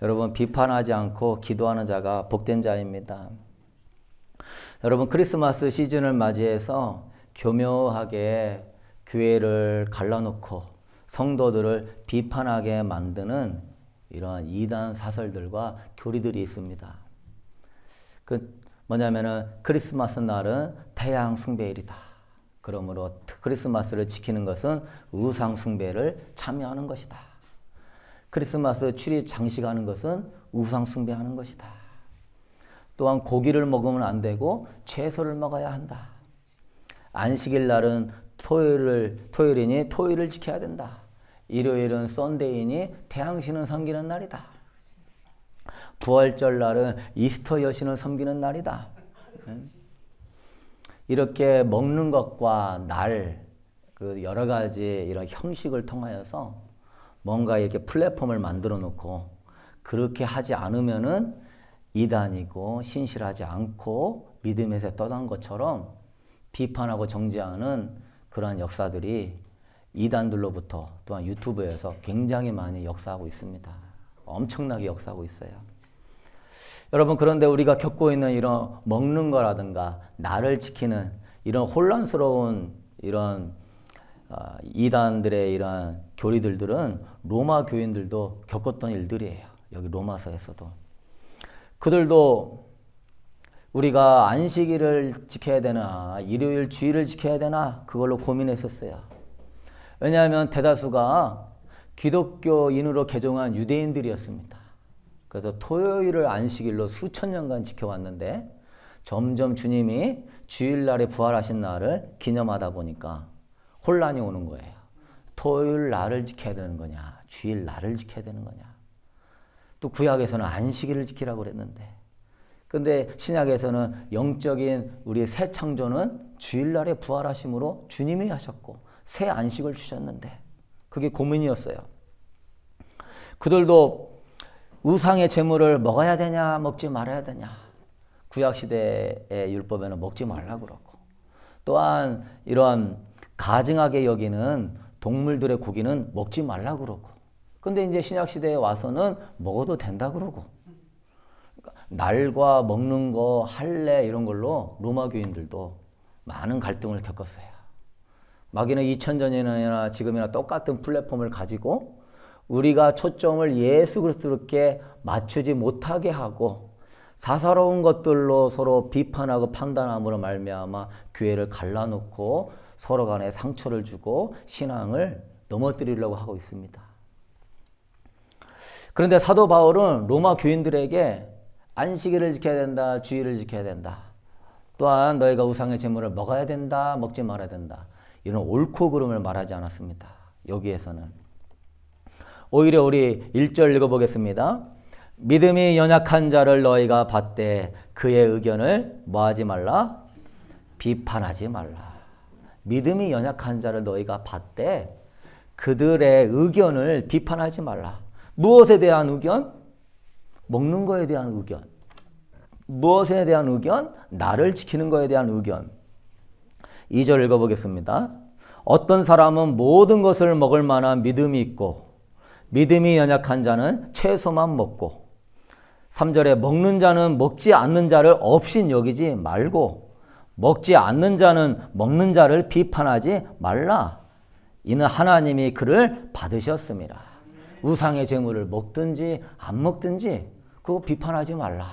여러분 비판하지 않고 기도하는 자가 복된 자입니다. 여러분 크리스마스 시즌을 맞이해서 교묘하게 교회를 갈라놓고 성도들을 비판하게 만드는 이러한 이단 사설들과 교리들이 있습니다. 그 뭐냐면은 크리스마스 날은 태양 숭배일이다. 그러므로 크리스마스를 지키는 것은 우상 숭배를 참여하는 것이다. 크리스마스 트리 장식하는 것은 우상 숭배하는 것이다. 또한 고기를 먹으면 안 되고 채소를 먹어야 한다. 안식일 날은 토요일이니 토요일을 지켜야 된다. 일요일은 썬데이니 태양신을 섬기는 날이다. 부활절 날은 이스터 여신을 섬기는 날이다. 이렇게 먹는 것과 날, 그 여러 가지 이런 형식을 통하여서 뭔가 이렇게 플랫폼을 만들어 놓고 그렇게 하지 않으면은 이단이고 신실하지 않고 믿음에서 떠난 것처럼 비판하고 정죄하는 그러한 역사들이 이단들로부터 또한 유튜브에서 굉장히 많이 역사하고 있습니다. 엄청나게 역사하고 있어요. 여러분 그런데 우리가 겪고 있는 이런 먹는 거라든가 나를 지키는 이런 혼란스러운 이런 이단들의 이런 교리들은 로마 교인들도 겪었던 일들이에요. 여기 로마서에서도. 그들도 우리가 안식일을 지켜야 되나 일요일 주일을 지켜야 되나 그걸로 고민했었어요. 왜냐하면 대다수가 기독교인으로 개종한 유대인들이었습니다. 그래서 토요일을 안식일로 수천 년간 지켜왔는데 점점 주님이 주일날에 부활하신 날을 기념하다 보니까 혼란이 오는 거예요. 토요일 날을 지켜야 되는 거냐 주일 날을 지켜야 되는 거냐. 또 구약에서는 안식일을 지키라고 그랬는데 근데 신약에서는 영적인 우리 새 창조는 주일날에 부활하심으로 주님이 하셨고 새 안식을 주셨는데 그게 고민이었어요. 그들도 우상의 제물을 먹어야 되냐 먹지 말아야 되냐. 구약시대의 율법에는 먹지 말라고 그러고 또한 이러한 가증하게 여기는 동물들의 고기는 먹지 말라고 그러고 근데 이제 신약시대에 와서는 먹어도 된다 그러고 날과 먹는 거 할례 이런 걸로 로마 교인들도 많은 갈등을 겪었어요. 마귀는 2000년이나 지금이나 똑같은 플랫폼을 가지고 우리가 초점을 예수 그리스도께 맞추지 못하게 하고 사사로운 것들로 서로 비판하고 판단함으로 말미암아 교회를 갈라놓고 서로 간에 상처를 주고 신앙을 넘어뜨리려고 하고 있습니다. 그런데 사도 바울은 로마 교인들에게 안식일을 지켜야 된다. 주일을 지켜야 된다. 또한 너희가 우상의 제물을 먹어야 된다. 먹지 말아야 된다. 이런 옳고 그름을 말하지 않았습니다. 여기에서는. 오히려 우리 1절 읽어보겠습니다. 믿음이 연약한 자를 너희가 받되 그의 의견을 뭐하지 말라? 비판하지 말라. 믿음이 연약한 자를 너희가 받되 그들의 의견을 비판하지 말라. 무엇에 대한 의견? 먹는 거에 대한 의견. 무엇에 대한 의견? 나를 지키는 거에 대한 의견. 2절 읽어보겠습니다. 어떤 사람은 모든 것을 먹을 만한 믿음이 있고 믿음이 연약한 자는 채소만 먹고 3절에 먹는 자는 먹지 않는 자를 없인 여기지 말고 먹지 않는 자는 먹는 자를 비판하지 말라. 이는 하나님이 그를 받으셨습니다. 우상의 제물을 먹든지 안 먹든지 그거 비판하지 말라.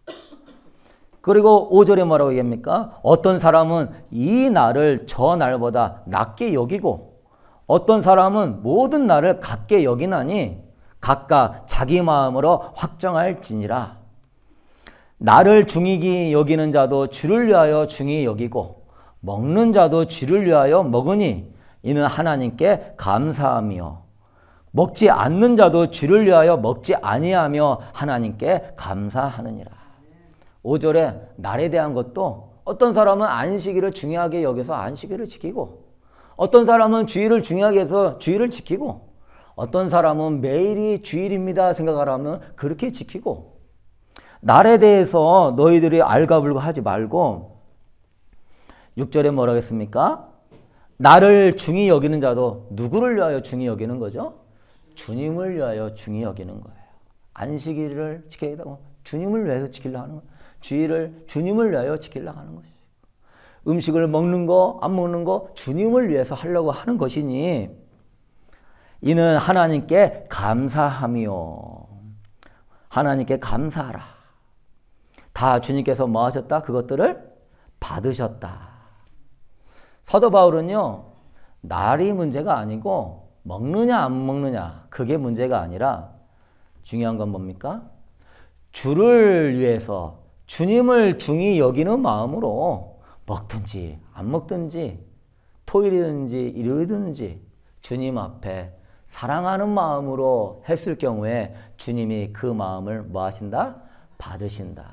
그리고 5절에 뭐라고 얘기합니까? 어떤 사람은 이 날을 저 날보다 낮게 여기고 어떤 사람은 모든 날을 같게 여기나니 각각 자기 마음으로 확정할지니라. 나를 중히 여기는 자도 주를 위하여 중히 여기고 먹는 자도 주를 위하여 먹으니 이는 하나님께 감사하며 먹지 않는 자도 주를 위하여 먹지 아니하며 하나님께 감사하느니라. 5절에 날에 대한 것도 어떤 사람은 안식일을 중요하게 여겨서 안식일을 지키고 어떤 사람은 주일을 중요하게 해서 주일을 지키고 어떤 사람은 매일이 주일입니다 생각하라면 그렇게 지키고 날에 대해서 너희들이 알가불가하지 말고 6절에 뭐라고 했습니까? 나를 중히 여기는 자도 누구를 위하여 중히 여기는 거죠? 주님을 위하여 중히 여기는 거예요. 안식일을 지켜야 되고 주님을 위해서 지키려고 하는 거예요. 주일을 주님을 위하여 지키려고 하는 것이죠. 음식을 먹는 거, 안 먹는 거 주님을 위해서 하려고 하는 것이니 이는 하나님께 감사함이요. 하나님께 감사하라. 다 주님께서 뭐 하셨다? 그것들을 받으셨다. 사도 바울은요, 날이 문제가 아니고 먹느냐 안 먹느냐 그게 문제가 아니라 중요한 건 뭡니까? 주를 위해서 주님을 중히 여기는 마음으로 먹든지 안 먹든지 토요일이든지 일요일이든지 주님 앞에 사랑하는 마음으로 했을 경우에 주님이 그 마음을 뭐 하신다? 받으신다.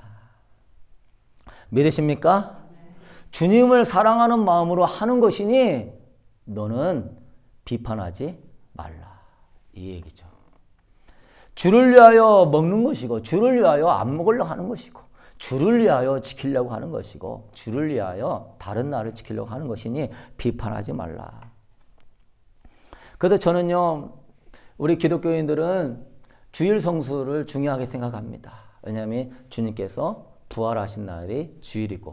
믿으십니까? 주님을 사랑하는 마음으로 하는 것이니 너는 비판하지 말라. 이 얘기죠. 주를 위하여 먹는 것이고 주를 위하여 안 먹으려고 하는 것이고 주를 위하여 지키려고 하는 것이고 주를 위하여 다른 날을 지키려고 하는 것이니 비판하지 말라. 그래서 저는요, 우리 기독교인들은 주일 성수를 중요하게 생각합니다. 왜냐하면 주님께서 부활하신 날이 주일이고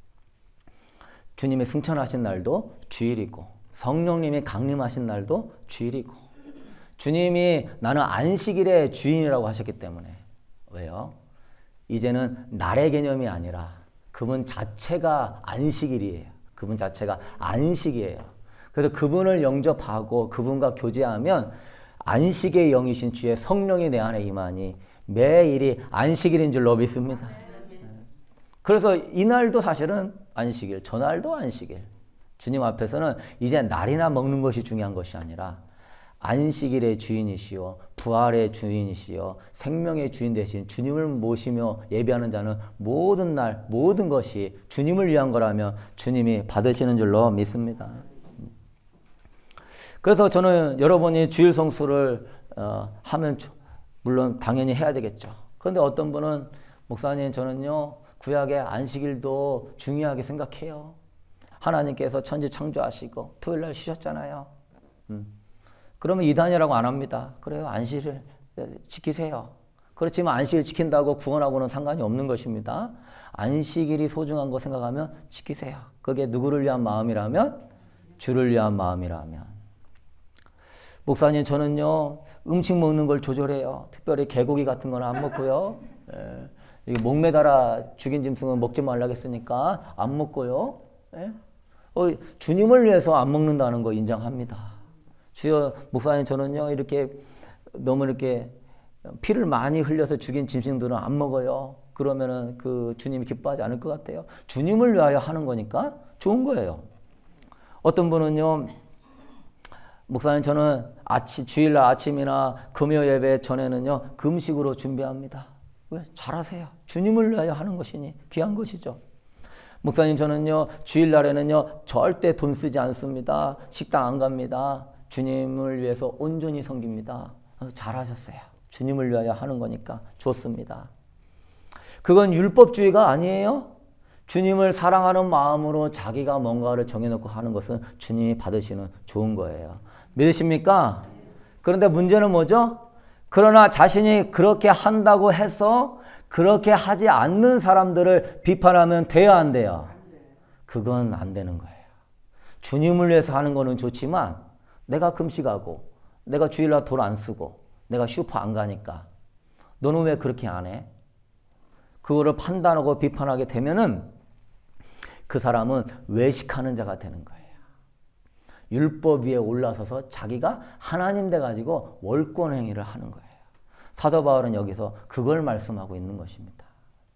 주님이 승천하신 날도 주일이고 성령님이 강림하신 날도 주일이고 주님이 나는 안식일의 주인이라고 하셨기 때문에 왜요? 이제는 날의 개념이 아니라 그분 자체가 안식일이에요. 그분 자체가 안식이에요. 그래서 그분을 영접하고 그분과 교제하면 안식의 영이신 주의 성령이 내 안에 임하니 매일이 안식일인 줄로 믿습니다. 그래서 이날도 사실은 안식일, 저날도 안식일. 주님 앞에서는 이제 날이나 먹는 것이 중요한 것이 아니라 안식일의 주인이시요 부활의 주인이시요 생명의 주인 되신 주님을 모시며 예배하는 자는 모든 날 모든 것이 주님을 위한 거라면 주님이 받으시는 줄로 믿습니다. 그래서 저는 여러분이 주일 성수를 하면 물론 당연히 해야 되겠죠. 그런데 어떤 분은 목사님 저는요 구약의 안식일도 중요하게 생각해요. 하나님께서 천지 창조하시고 토요일날 쉬셨잖아요. 그러면 이단이라고 안 합니다. 그래요. 안식일을 지키세요. 그렇지만 안식일 지킨다고 구원하고는 상관이 없는 것입니다. 안식일이 소중한 거 생각하면 지키세요. 그게 누구를 위한 마음이라면 주를 위한 마음이라면. 목사님 저는요 음식 먹는 걸 조절해요. 특별히 개고기 같은 건 안 먹고요. 목 매달아 죽인 짐승은 먹지 말라고 했으니까 안 먹고요. 주님을 위해서 안 먹는다는 거 인정합니다. 주여 목사님 저는요 이렇게 너무 이렇게 피를 많이 흘려서 죽인 짐승들은 안 먹어요. 그러면은 그 주님이 기뻐하지 않을 것 같아요. 주님을 위하여 하는 거니까 좋은 거예요. 어떤 분은요 목사님 저는 주일날 아침이나 금요 예배 전에는요 금식으로 준비합니다. 왜? 잘하세요. 주님을 위하여 하는 것이니 귀한 것이죠. 목사님 저는요 주일날에는요 절대 돈 쓰지 않습니다. 식당 안 갑니다. 주님을 위해서 온전히 섬깁니다. 잘하셨어요. 주님을 위하여 하는 거니까 좋습니다. 그건 율법주의가 아니에요. 주님을 사랑하는 마음으로 자기가 뭔가를 정해놓고 하는 것은 주님이 받으시는 좋은 거예요. 믿으십니까? 그런데 문제는 뭐죠? 그러나 자신이 그렇게 한다고 해서 그렇게 하지 않는 사람들을 비판하면 돼야 안 돼요? 그건 안 되는 거예요. 주님을 위해서 하는 거는 좋지만 내가 금식하고 내가 주일날 돈 안 쓰고 내가 슈퍼 안 가니까 너는 왜 그렇게 안 해? 그거를 판단하고 비판하게 되면은 그 사람은 외식하는 자가 되는 거예요. 율법 위에 올라서서 자기가 하나님 돼가지고 월권 행위를 하는 거예요. 사도 바울은 여기서 그걸 말씀하고 있는 것입니다.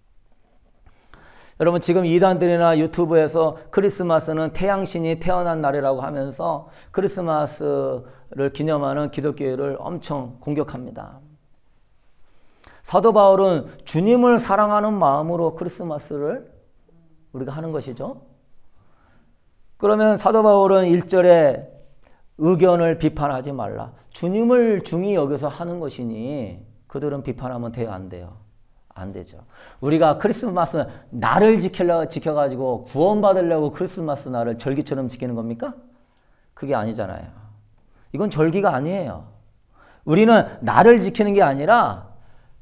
여러분 지금 이단들이나 유튜브에서 크리스마스는 태양신이 태어난 날이라고 하면서 크리스마스를 기념하는 기독교를 엄청 공격합니다. 사도 바울은 주님을 사랑하는 마음으로 크리스마스를 우리가 하는 것이죠. 그러면 사도 바울은 1절에 의견을 비판하지 말라. 주님을 중히 여기서 하는 것이니 그들은 비판하면 돼요? 안 돼요? 안 되죠. 우리가 크리스마스 날을 지켜가지고 구원받으려고 크리스마스 날을 절기처럼 지키는 겁니까? 그게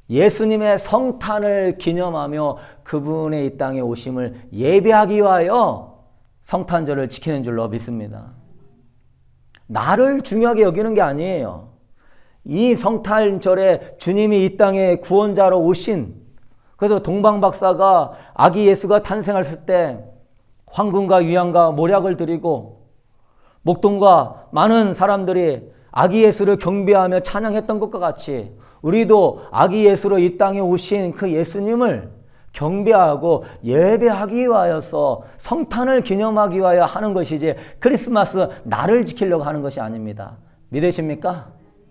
예수님의 성탄을 기념하며 그분의 이 땅에 오심을 예배하기 위하여 성탄절을 지키는 줄로 믿습니다. 나를 중요하게 여기는 게 아니에요. 이 성탄절에 주님이 이 땅에 구원자로 오신, 그래서 동방박사가 아기 예수가 탄생했을 때 황금과 유향과 모략을 드리고 목동과 많은 사람들이 아기 예수를 경배하며 찬양했던 것과 같이 우리도 아기 예수로 이 땅에 오신 그 예수님을 경배하고 예배하기 위하여서 성탄을 기념하기 위하여 하는 것이지 크리스마스 날을 지키려고 하는 것이 아닙니다. 믿으십니까?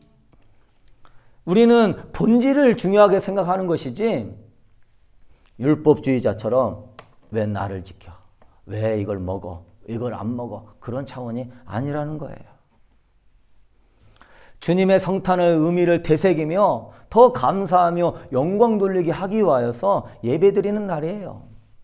우리는 본질을 중요하게 생각하는 것이지 율법주의자처럼 왜 날을 지켜? 왜 이걸 먹어? 이걸 안 먹어? 그런 차원이 아니라는 거예요. 주님의 성탄의 의미를 되새기며 더 감사하며 영광 돌리게 하기 위하여서 예배드리는 날이에요.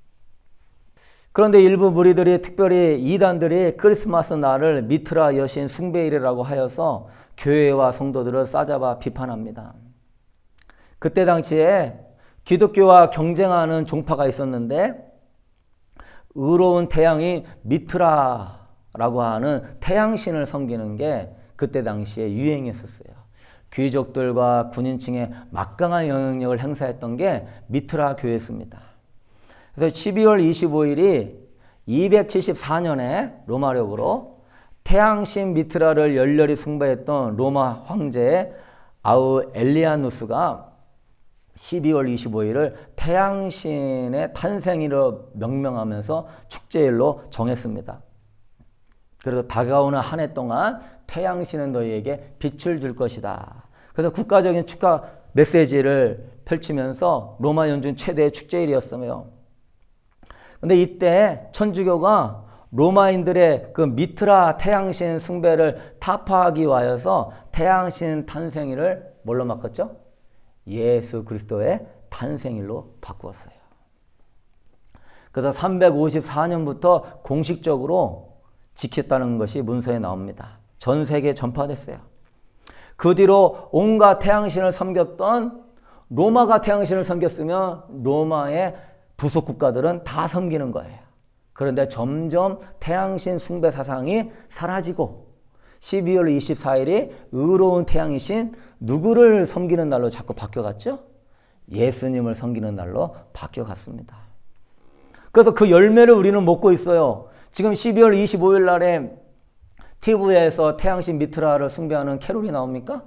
그런데 일부 무리들이, 특별히 이단들이 크리스마스 날을 미트라 여신 숭배일이라고 하여서 교회와 성도들을 싸잡아 비판합니다. 그때 당시에 기독교와 경쟁하는 종파가 있었는데 의로운 태양이 미트라라고 하는 태양신을 섬기는 게 그때 당시에 유행했었어요. 귀족들과 군인층에 막강한 영향력을 행사했던 게 미트라 교회였습니다. 그래서 12월 25일이 274년에 로마력으로 태양신 미트라를 열렬히 숭배했던 로마 황제 아우엘리아누스가 12월 25일을 태양신의 탄생일로 명명하면서 축제일로 정했습니다. 그래서 다가오는 한 해 동안 태양신은 너희에게 빛을 줄 것이다. 그래서 국가적인 축하 메시지를 펼치면서 로마 연중 최대의 축제일이었으며, 근데 이때 천주교가 로마인들의 그 미트라 태양신 숭배를 타파하기 위하여서 태양신 탄생일을 뭘로 바꿨죠? 예수 그리스도의 탄생일로 바꾸었어요. 그래서 354년부터 공식적으로 지켰다는 것이 문서에 나옵니다. 전 세계에 전파됐어요. 그 뒤로 온갖 태양신을 섬겼던, 로마가 태양신을 섬겼으면 로마의 부속 국가들은 다 섬기는 거예요. 그런데 점점 태양신 숭배 사상이 사라지고 12월 24일이 의로운 태양이신 누구를 섬기는 날로 자꾸 바뀌어갔죠? 예수님을 섬기는 날로 바뀌어갔습니다. 그래서 그 열매를 우리는 먹고 있어요. 지금 12월 25일 날에 TV에서 태양신 미트라를 숭배하는 캐롤이 나옵니까?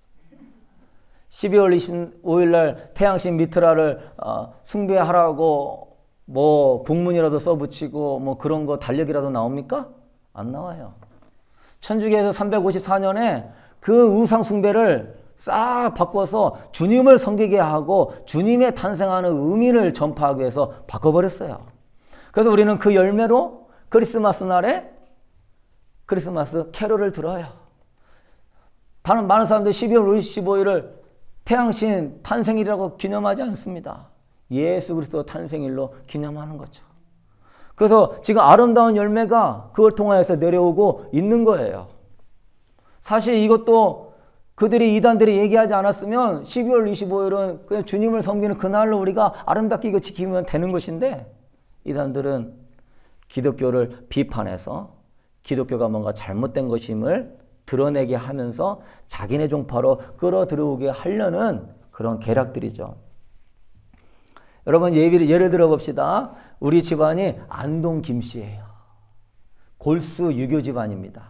12월 25일 날 태양신 미트라를 숭배하라고 뭐 본문이라도 써붙이고 뭐 그런 거 달력이라도 나옵니까? 안 나와요. 천주교에서 354년에 그 우상 숭배를 싹 바꿔서 주님을 섬기게 하고 주님의 탄생하는 의미를 전파하기 위해서 바꿔버렸어요. 그래서 우리는 그 열매로 크리스마스 날에 크리스마스 캐롤을 들어요. 다른 많은 사람들이 12월 25일을 태양신 탄생일이라고 기념하지 않습니다. 예수 그리스도 탄생일로 기념하는 거죠. 그래서 지금 아름다운 열매가 그걸 통하여서 내려오고 있는 거예요. 사실 이것도 그들이 이단들이 얘기하지 않았으면 12월 25일은 그냥 주님을 섬기는 그날로 우리가 아름답게 이거 지키면 되는 것인데, 이단들은 기독교를 비판해서 기독교가 뭔가 잘못된 것임을 드러내게 하면서 자기네 종파로 끌어들여오게 하려는 그런 계략들이죠. 여러분 예를 들어 봅시다. 우리 집안이 안동 김씨예요. 골수 유교 집안입니다.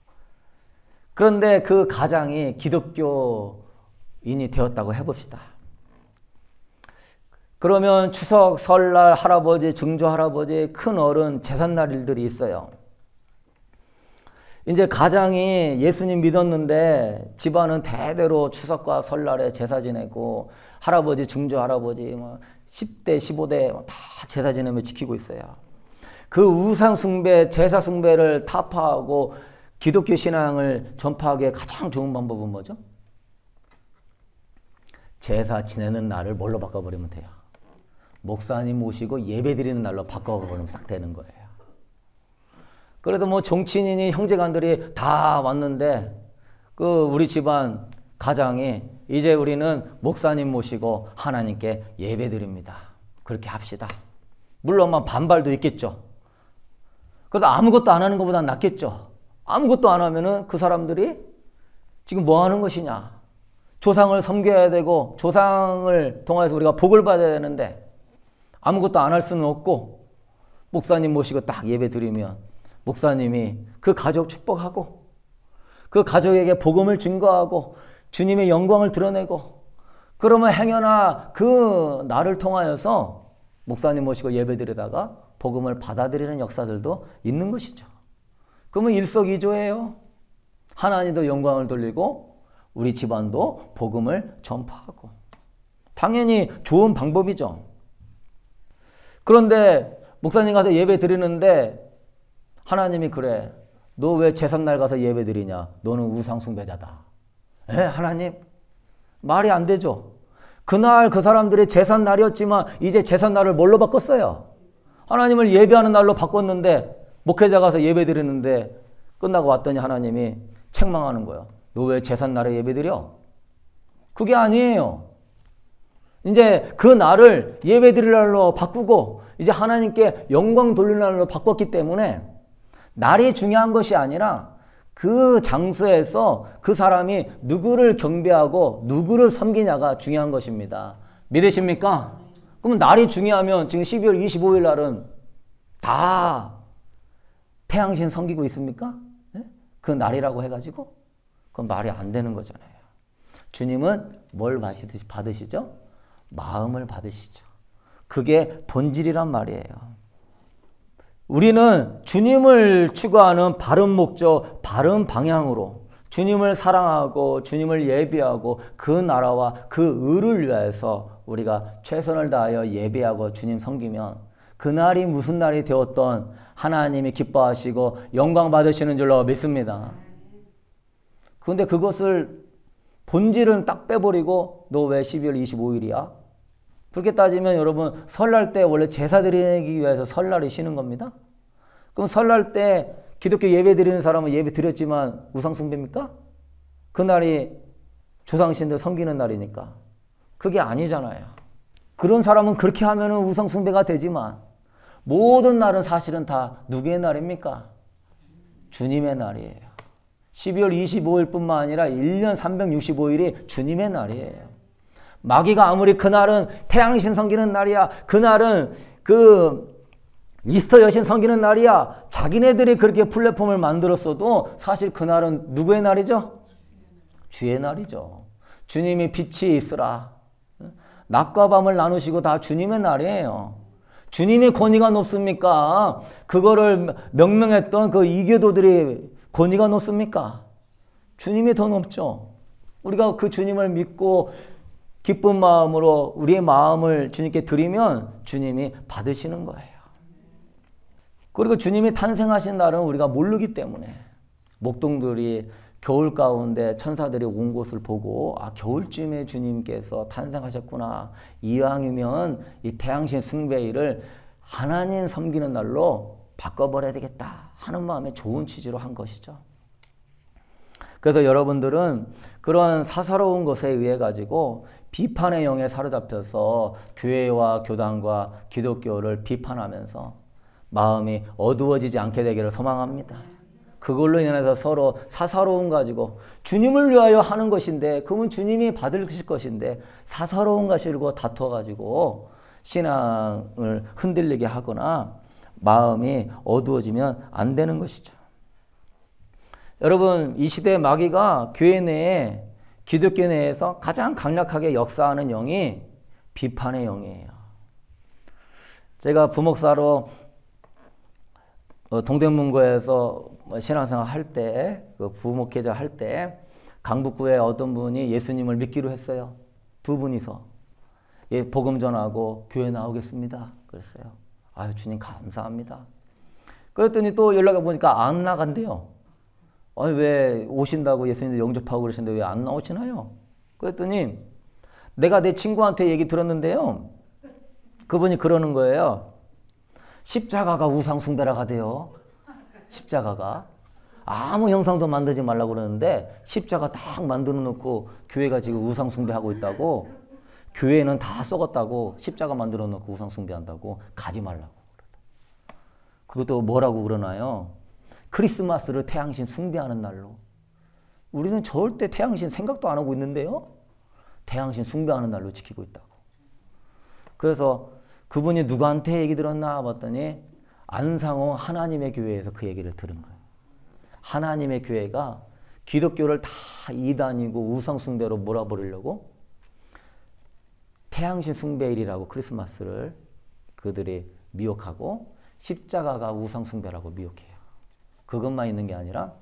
그런데 그 가장이 기독교인이 되었다고 해봅시다. 그러면 추석, 설날, 할아버지, 증조 할아버지, 큰 어른, 제삿날 일들이 있어요. 이제 가장이 예수님 믿었는데 집안은 대대로 추석과 설날에 제사 지내고 할아버지, 증조 할아버지 뭐 10대, 15대 다 제사 지내며 지키고 있어요. 그 우상 숭배, 제사 숭배를 타파하고 기독교 신앙을 전파하기에 가장 좋은 방법은 뭐죠? 제사 지내는 날을 뭘로 바꿔버리면 돼요? 목사님 모시고 예배 드리는 날로 바꿔버리면 싹 되는 거예요. 그래도 뭐 정치인이니 형제간들이 다 왔는데 그 우리 집안 가장이 이제 우리는 목사님 모시고 하나님께 예배드립니다. 그렇게 합시다. 물론 반발도 있겠죠. 그래도 아무것도 안 하는 것보다 낫겠죠. 아무것도 안 하면은 그 사람들이 지금 뭐 하는 것이냐. 조상을 섬겨야 되고 조상을 통해서 우리가 복을 받아야 되는데 아무것도 안 할 수는 없고 목사님 모시고 딱 예배 드리면 목사님이 그 가족 축복하고 그 가족에게 복음을 증거하고 주님의 영광을 드러내고 그러면 행여나 그 나를 통하여서 목사님 모시고 예배 드리다가 복음을 받아들이는 역사들도 있는 것이죠. 그러면 일석이조예요. 하나님도 영광을 돌리고 우리 집안도 복음을 전파하고 당연히 좋은 방법이죠. 그런데 목사님 가서 예배 드리는데 하나님이 그래. 너 왜 제삿날 가서 예배 드리냐? 너는 우상 숭배자다. 에? 하나님? 말이 안 되죠. 그날 그 사람들이 제삿날이었지만 이제 제삿날을 뭘로 바꿨어요? 하나님을 예배하는 날로 바꿨는데 목회자 가서 예배 드리는데 끝나고 왔더니 하나님이 책망하는 거예요. 너 왜 제삿날에 예배 드려? 그게 아니에요. 이제 그 날을 예배 드릴 날로 바꾸고 이제 하나님께 영광 돌리는 날로 바꿨기 때문에 날이 중요한 것이 아니라 그 장소에서 그 사람이 누구를 경배하고 누구를 섬기냐가 중요한 것입니다. 믿으십니까? 그럼 날이 중요하면 지금 12월 25일 날은 다 태양신 섬기고 있습니까? 네? 그 날이라고 해가지고? 그건 말이 안 되는 거잖아요. 주님은 뭘 받으시죠? 마음을 받으시죠. 그게 본질이란 말이에요. 우리는 주님을 추구하는 바른 목적, 바른 방향으로 주님을 사랑하고 주님을 예배하고 그 나라와 그 의를 위해서 우리가 최선을 다하여 예배하고 주님 섬기면 그날이 무슨 날이 되었던 하나님이 기뻐하시고 영광 받으시는 줄로 믿습니다. 그런데 그것을 본질은 딱 빼버리고 너 왜 12월 25일이야? 그렇게 따지면 여러분 설날 때 원래 제사 드리기 위해서 설날이 쉬는 겁니다. 그럼 설날 때 기독교 예배 드리는 사람은 예배 드렸지만 우상 숭배입니까? 그날이 조상신들 섬기는 날이니까. 그게 아니잖아요. 그런 사람은 그렇게 하면 우상 숭배가 되지만 모든 날은 사실은 다 누구의 날입니까? 주님의 날이에요. 12월 25일 뿐만 아니라 1년 365일이 주님의 날이에요. 마귀가 아무리 그날은 태양신 섬기는 날이야. 그날은 이스터 여신 섬기는 날이야. 자기네들이 그렇게 플랫폼을 만들었어도 사실 그날은 누구의 날이죠? 주의 날이죠. 주님이 빛이 있으라. 낮과 밤을 나누시고 다 주님의 날이에요. 주님의 권위가 높습니까? 그거를 명명했던 그 이교도들이 권위가 높습니까? 주님이 더 높죠. 우리가 그 주님을 믿고 기쁜 마음으로 우리의 마음을 주님께 드리면 주님이 받으시는 거예요. 그리고 주님이 탄생하신 날은 우리가 모르기 때문에 목동들이 겨울 가운데 천사들이 온 곳을 보고 겨울쯤에 주님께서 탄생하셨구나. 이왕이면 이 태양신 숭배일을 하나님 섬기는 날로 바꿔버려야 되겠다 하는 마음에 좋은 취지로 한 것이죠. 그래서 여러분들은 그런 사사로운 것에 의해 가지고 비판의 영에 사로잡혀서 교회와 교단과 기독교를 비판하면서 마음이 어두워지지 않게 되기를 소망합니다. 그걸로 인해서 서로 사사로움 가지고 주님을 위하여 하는 것인데 그러면 주님이 받으실 것인데 사사로움 가지고 다투어 가지고 신앙을 흔들리게 하거나 마음이 어두워지면 안 되는 것이죠. 여러분 이 시대 마귀가 교회 내에 기독교 내에서 가장 강력하게 역사하는 영이 비판의 영이에요. 제가 부목사로 동대문구에서 신앙생활 할 때, 그 부목회자 할 때 강북구에 어떤 분이 예수님을 믿기로 했어요. 두 분이서. 예, 복음 전하고 교회 나오겠습니다. 그랬어요. 아유 주님 감사합니다. 그랬더니 또 연락해 보니까 안 나간대요. 아니 왜 오신다고 예수님도 영접하고 그러시는데 왜 안 나오시나요? 그랬더니 내가 내 친구한테 얘기 들었는데요. 그분이 그러는 거예요. 십자가가 우상 숭배라고 하대요. 십자가가. 아무 형상도 만들지 말라고 그러는데 십자가 딱 만들어 놓고 교회가 지금 우상 숭배하고 있다고. 교회는 다 썩었다고 십자가 만들어 놓고 우상 숭배한다고 가지 말라고. 그것도 뭐라고 그러나요? 크리스마스를 태양신 숭배하는 날로. 우리는 절대 태양신 생각도 안 하고 있는데요. 태양신 숭배하는 날로 지키고 있다고. 그래서 그분이 누구한테 얘기 들었나 봤더니 안상호 하나님의 교회에서 그 얘기를 들은 거예요. 하나님의 교회가 기독교를 다 이단이고 우상 숭배로 몰아버리려고 태양신 숭배일이라고 크리스마스를 그들이 미혹하고 십자가가 우상 숭배라고 미혹해요. 그것만 있는 게 아니라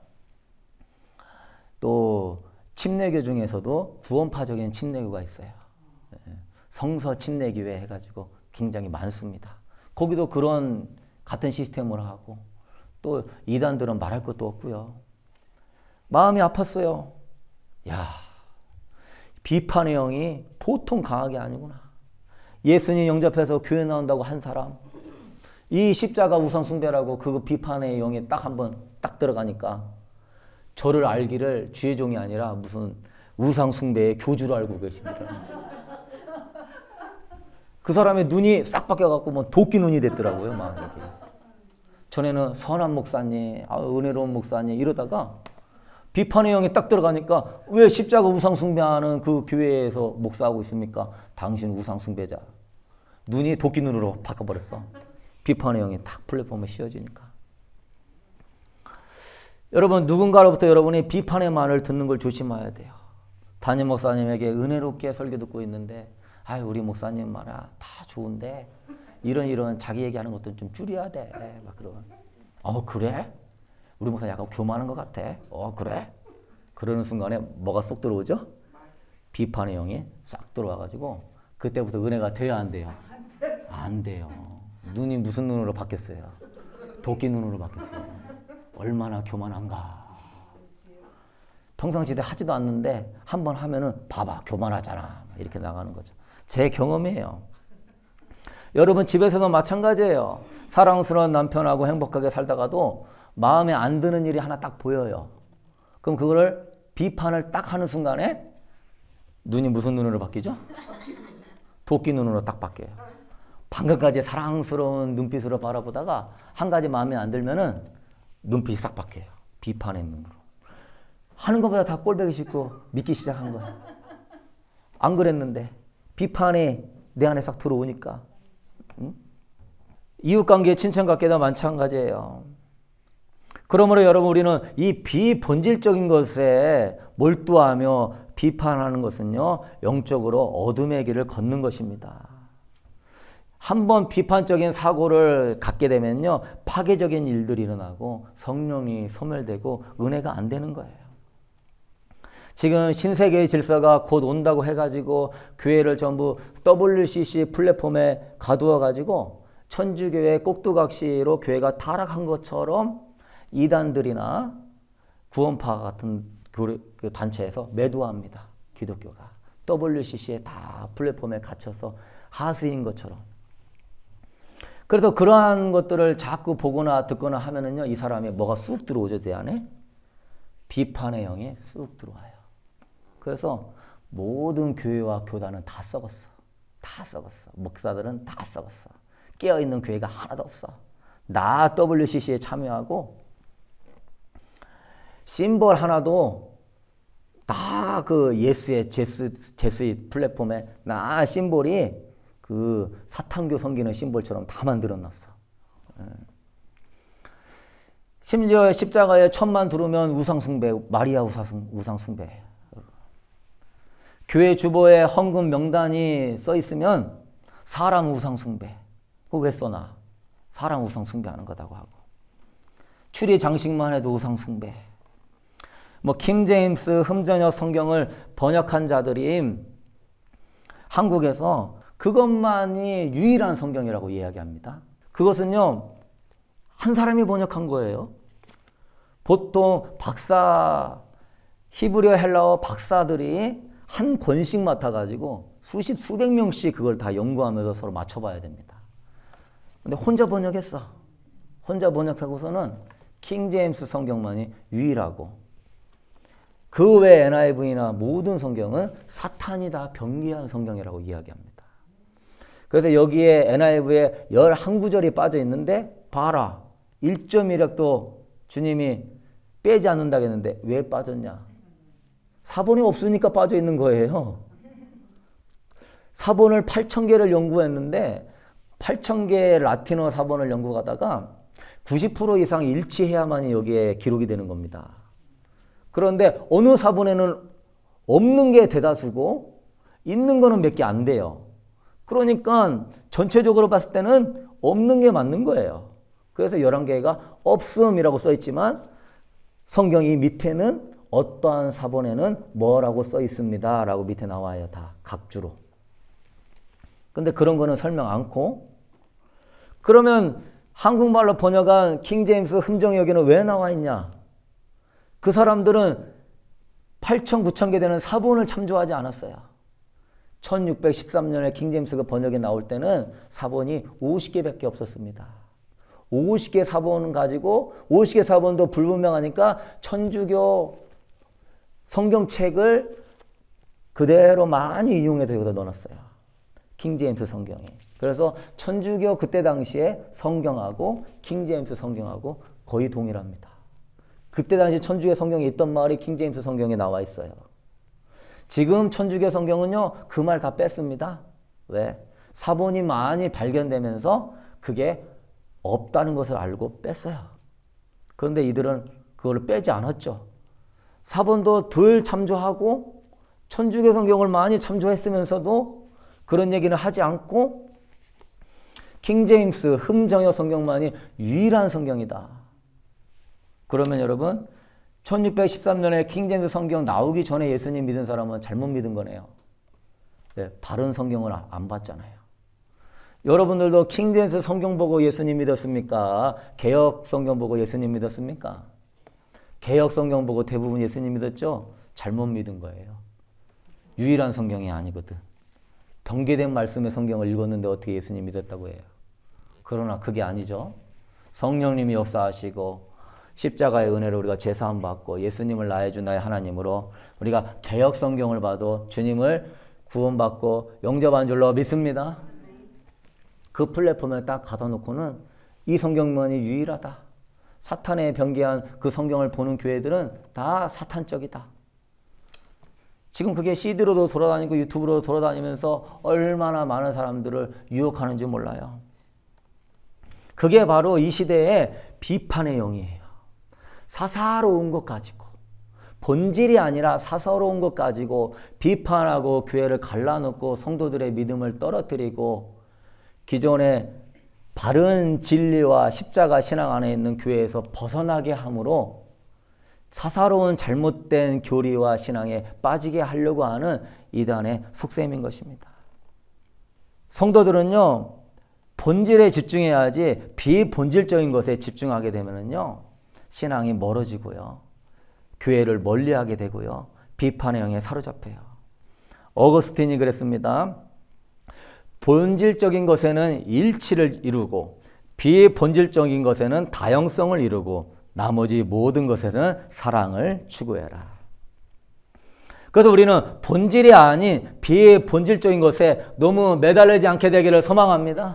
또 침례교 중에서도 구원파적인 침례교가 있어요. 성서 침례교회 해가지고 굉장히 많습니다. 거기도 그런 같은 시스템을 하고 또 이단들은 말할 것도 없고요. 마음이 아팠어요. 야, 비판의 영이 보통 강하게 아니구나. 예수님 영접해서 교회 나온다고 한 사람, 이 십자가 우상 숭배라고 그 비판의 영이 딱 한번 딱 들어가니까 저를 알기를 주의 종이 아니라 무슨 우상 숭배의 교주를 알고 계시더라고요. 그 사람의 눈이 싹 바뀌어갖고 뭐 도끼 눈이 됐더라고요. 막 이렇게. 전에는 선한 목사님, 은혜로운 목사님 이러다가 비판의 영이 딱 들어가니까 왜 십자가 우상 숭배하는 그 교회에서 목사하고 있습니까? 당신 우상 숭배자. 눈이 도끼 눈으로 바꿔버렸어. 비판의 영이 딱 플랫폼에 씌워지니까. 여러분 누군가로부터 여러분이 비판의 말을 듣는 걸 조심해야 돼요. 담임 목사님에게 은혜롭게 설교 듣고 있는데 아유 우리 목사님 말아 다 좋은데 이런 자기 얘기하는 것도 좀 줄여야 돼. 막 그러면 그래? 우리 목사 약간 교만한 것 같아. 그래? 그러는 순간에 뭐가 쏙 들어오죠? 비판의 영이 싹 들어와가지고 그때부터 은혜가 돼야 안 돼요? 안 돼요. 눈이 무슨 눈으로 바뀌었어요? 도끼 눈으로 바뀌었어요. 얼마나 교만한가. 평상시에 하지도 않는데 한번 하면은 봐봐 교만하잖아 이렇게 나가는 거죠. 제 경험이에요. 여러분 집에서도 마찬가지예요. 사랑스러운 남편하고 행복하게 살다가도 마음에 안 드는 일이 하나 딱 보여요. 그럼 그거를 비판을 딱 하는 순간에 눈이 무슨 눈으로 바뀌죠? 도끼 눈으로 딱 바뀌어요. 방금까지 사랑스러운 눈빛으로 바라보다가 한 가지 마음에 안 들면은 눈빛이 싹 바뀌어요. 비판의 눈으로. 하는 것보다 다 꼴보기 싫고 믿기 시작한 거예요. 안 그랬는데 비판이 내 안에 싹 들어오니까. 응? 이웃관계, 친척관계도 마찬가지예요. 그러므로 여러분 우리는 이 비본질적인 것에 몰두하며 비판하는 것은요. 영적으로 어둠의 길을 걷는 것입니다. 한번 비판적인 사고를 갖게 되면요. 파괴적인 일들이 일어나고 성령이 소멸되고 은혜가 안 되는 거예요. 지금 신세계의 질서가 곧 온다고 해가지고 교회를 전부 WCC 플랫폼에 가두어가지고 천주교회 꼭두각시로 교회가 타락한 것처럼 이단들이나 구원파 같은 단체에서 매도합니다. 기독교가. WCC에 다 플랫폼에 갇혀서 하수인 것처럼. 그래서 그러한 것들을 자꾸 보거나 듣거나 하면은요, 이 사람이 뭐가 쑥 들어오죠, 내 안에? 비판의 영이 쑥 들어와요. 그래서 모든 교회와 교단은 다 썩었어. 다 썩었어. 목사들은 다 썩었어. 깨어있는 교회가 하나도 없어. 나 WCC에 참여하고 심볼 하나도 다 그 예수의 제수의 플랫폼에 나 심볼이 그 사탄교 섬기는 심볼처럼 다 만들어놨어. 심지어 십자가에 천만 두르면 우상숭배, 마리아 우상숭배. 교회 주보에 헌금 명단이 써 있으면 사람 우상숭배. 그거 왜 써놔? 사람 우상숭배하는 거다고 하고. 추리 장식만 해도 우상숭배. 뭐 킹제임스 흠전역 성경을 번역한 자들이 한국에서 그것만이 유일한 성경이라고 이야기합니다. 그것은요, 한 사람이 번역한 거예요. 보통 히브리어 헬라어 박사들이 한 권씩 맡아가지고 수백 명씩 그걸 다 연구하면서 서로 맞춰봐야 됩니다. 근데 혼자 번역했어. 혼자 번역하고서는 킹제임스 성경만이 유일하고 그 외 NIV나 모든 성경은 사탄이 다 병기한 성경이라고 이야기합니다. 그래서 여기에 NIV에 11구절이 빠져 있는데 봐라. 1.1핵도 주님이 빼지 않는다고 했는데 왜 빠졌냐? 사본이 없으니까 빠져 있는 거예요. 사본을 8,000개를 연구했는데 8,000개의 라틴어 사본을 연구하다가 90% 이상 일치해야만이 여기에 기록이 되는 겁니다. 그런데 어느 사본에는 없는 게 대다수고 있는 거는 몇 개 안 돼요. 그러니까 전체적으로 봤을 때는 없는 게 맞는 거예요. 그래서 11개가 없음이라고 써 있지만 성경 이 밑에는 어떠한 사본에는 뭐라고 써 있습니다 라고 밑에 나와요. 다 각주로. 근데 그런 거는 설명 않고 그러면 한국말로 번역한 킹제임스 흠정이 여기는 왜 나와 있냐? 그 사람들은 8,000, 9,000개 되는 사본을 참조하지 않았어요. 1613년에 킹제임스가 번역이 나올 때는 사본이 50개밖에 없었습니다. 50개 사본 가지고 50개 사본도 불분명하니까 천주교 성경책을 그대로 많이 인용해서 여기다 넣어놨어요. 킹제임스 성경이. 그래서 천주교 그때 당시에 성경하고 킹제임스 성경하고 거의 동일합니다. 그때 당시 천주교 성경에 있던 말이 킹제임스 성경에 나와 있어요. 지금 천주교 성경은요, 그 말 다 뺐습니다. 왜? 사본이 많이 발견되면서 그게 없다는 것을 알고 뺐어요. 그런데 이들은 그걸 빼지 않았죠. 사본도 덜 참조하고 천주교 성경을 많이 참조했으면서도 그런 얘기는 하지 않고 킹제임스 흠정역 성경만이 유일한 성경이다. 그러면 여러분 1613년에 킹제임스 성경 나오기 전에 예수님 믿은 사람은 잘못 믿은 거네요. 네, 바른 성경을 안 봤잖아요. 여러분들도 킹제임스 성경 보고 예수님 믿었습니까? 개역 성경 보고 예수님 믿었습니까? 개역 성경 보고 대부분 예수님 믿었죠? 잘못 믿은 거예요. 유일한 성경이 아니거든. 병기된 말씀의 성경을 읽었는데 어떻게 예수님 믿었다고 해요? 그러나 그게 아니죠. 성령님이 역사하시고 십자가의 은혜로 우리가 제사함 받고 예수님을 나의 주 나의 하나님으로 우리가 개역 성경을 봐도 주님을 구원받고 영접한 줄로 믿습니다. 그 플랫폼에 딱 가다 놓고는 이 성경만이 유일하다. 사탄의 병기한 그 성경을 보는 교회들은 다 사탄적이다. 지금 그게 CD로도 돌아다니고 유튜브로 돌아다니면서 얼마나 많은 사람들을 유혹하는지 몰라요. 그게 바로 이 시대의 비판의 영이에요. 사사로운 것 가지고 본질이 아니라 사사로운 것 가지고 비판하고 교회를 갈라놓고 성도들의 믿음을 떨어뜨리고 기존의 바른 진리와 십자가 신앙 안에 있는 교회에서 벗어나게 함으로 사사로운 잘못된 교리와 신앙에 빠지게 하려고 하는 이단의 속셈인 것입니다. 성도들은요, 본질에 집중해야지 비본질적인 것에 집중하게 되면요, 신앙이 멀어지고요, 교회를 멀리하게 되고요, 비판의 영에 사로잡혀요. 어거스틴이 그랬습니다. 본질적인 것에는 일치를 이루고 비본질적인 것에는 다형성을 이루고 나머지 모든 것에는 사랑을 추구해라. 그래서 우리는 본질이 아닌 비본질적인 것에 너무 매달리지 않게 되기를 소망합니다.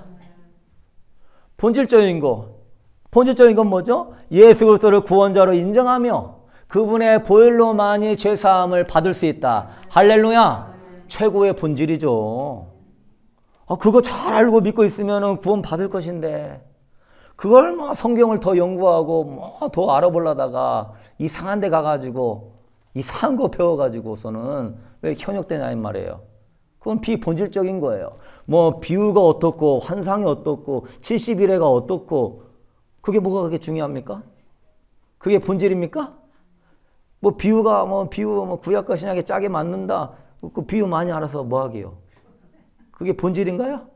본질적인 건 뭐죠? 예수 그리스도를 구원자로 인정하며 그분의 보혈로만이 죄사함을 받을 수 있다. 할렐루야! 최고의 본질이죠. 그거 잘 알고 믿고 있으면 구원 받을 것인데 그걸 뭐 성경을 더 연구하고 뭐 더 알아보려다가 이상한 데 가가지고 이상한 거 배워가지고서는 왜 현역되냐 이 말이에요. 그건 비본질적인 거예요. 뭐 비유가 어떻고 환상이 어떻고 70일애가 어떻고 그게 뭐가 그렇게 중요합니까? 그게 본질입니까? 비유 구약과 신약에 짜게 맞는다. 그 비유 많이 알아서 뭐 하게요? 그게 본질인가요?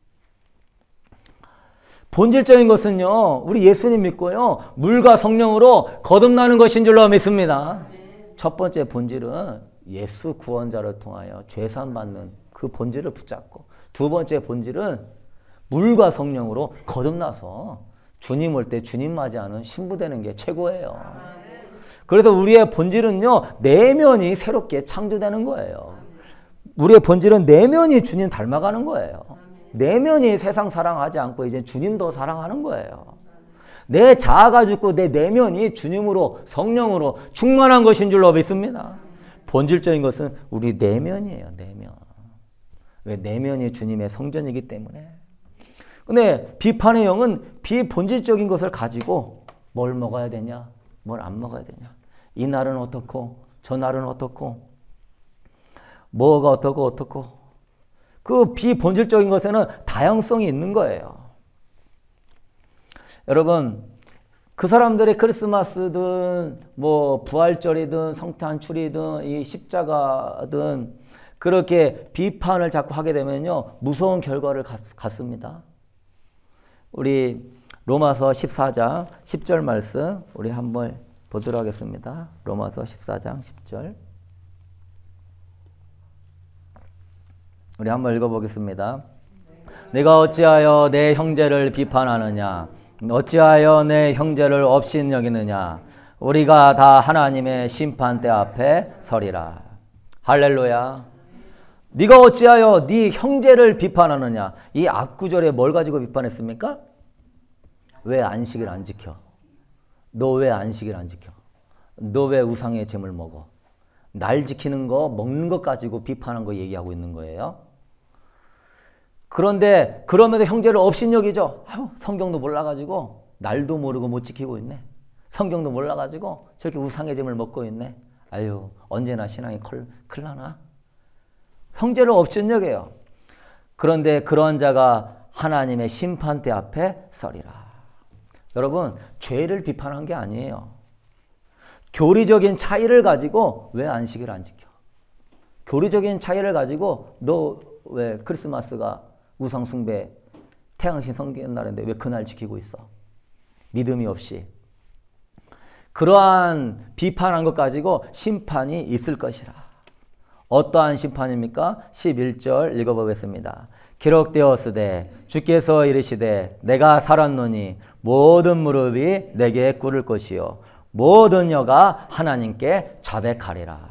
본질적인 것은요, 우리 예수님 믿고요, 물과 성령으로 거듭나는 것인 줄로 믿습니다. 첫 번째 본질은 예수 구원자를 통하여 죄산 받는 그 본질을 붙잡고, 두 번째 본질은 물과 성령으로 거듭나서 주님 올 때 주님 맞이하는 신부 되는 게 최고예요. 그래서 우리의 본질은요, 내면이 새롭게 창조되는 거예요. 우리의 본질은 내면이 주님 닮아가는 거예요. 내면이 세상 사랑하지 않고 이제 주님 더 사랑하는 거예요. 내 자아가 죽고 내 내면이 주님으로 성령으로 충만한 것인 줄로 믿습니다. 본질적인 것은 우리 내면이에요. 내면. 왜? 내면이 주님의 성전이기 때문에. 근데 비판의 영은 비본질적인 것을 가지고 뭘 먹어야 되냐, 뭘 안 먹어야 되냐, 이 날은 어떻고 저 날은 어떻고 뭐가 어떻고 그 비본질적인 것에는 다양성이 있는 거예요. 여러분, 그 사람들의 크리스마스든 뭐 부활절이든 성탄절이든 이 십자가든 그렇게 비판을 자꾸 하게 되면요, 무서운 결과를 갖습니다. 우리 로마서 14장 10절 말씀 우리 한번 보도록 하겠습니다. 로마서 14장 10절 우리 한번 읽어보겠습니다. 내가 어찌하여 내 형제를 비판하느냐, 어찌하여 내 형제를 없인 여기느냐, 우리가 다 하나님의 심판대 앞에 서리라. 할렐루야. 네가 어찌하여 네 형제를 비판하느냐. 이 앞구절에 뭘 가지고 비판했습니까? 왜 안식일 안 지켜? 너 왜 안식일 안 지켜? 너 왜 우상의 잼을 먹어? 날 지키는 거, 먹는 것 가지고 비판한 거 얘기하고 있는 거예요. 그런데 그러면서 형제를 업신여기죠. 아유, 성경도 몰라가지고 날도 모르고 못 지키고 있네. 성경도 몰라가지고 저렇게 우상의 잼을 먹고 있네. 아유, 언제나 신앙이 큰일 나나? 형제를 업신여겨요. 그런데 그런 자가 하나님의 심판대 앞에 서리라. 여러분, 죄를 비판한 게 아니에요. 교리적인 차이를 가지고 왜 안식일 안 지켜? 교리적인 차이를 가지고 너 왜 크리스마스가 우상 숭배 태양신 성기는 날인데 왜 그날 지키고 있어? 믿음이 없이. 그러한 비판한 것 가지고 심판이 있을 것이라. 어떠한 심판입니까? 11절 읽어보겠습니다. 기록되었으되 주께서 이르시되 내가 살았노니 모든 무릎이 내게 꿇을 것이요 모든 혀가 하나님께 자백하리라.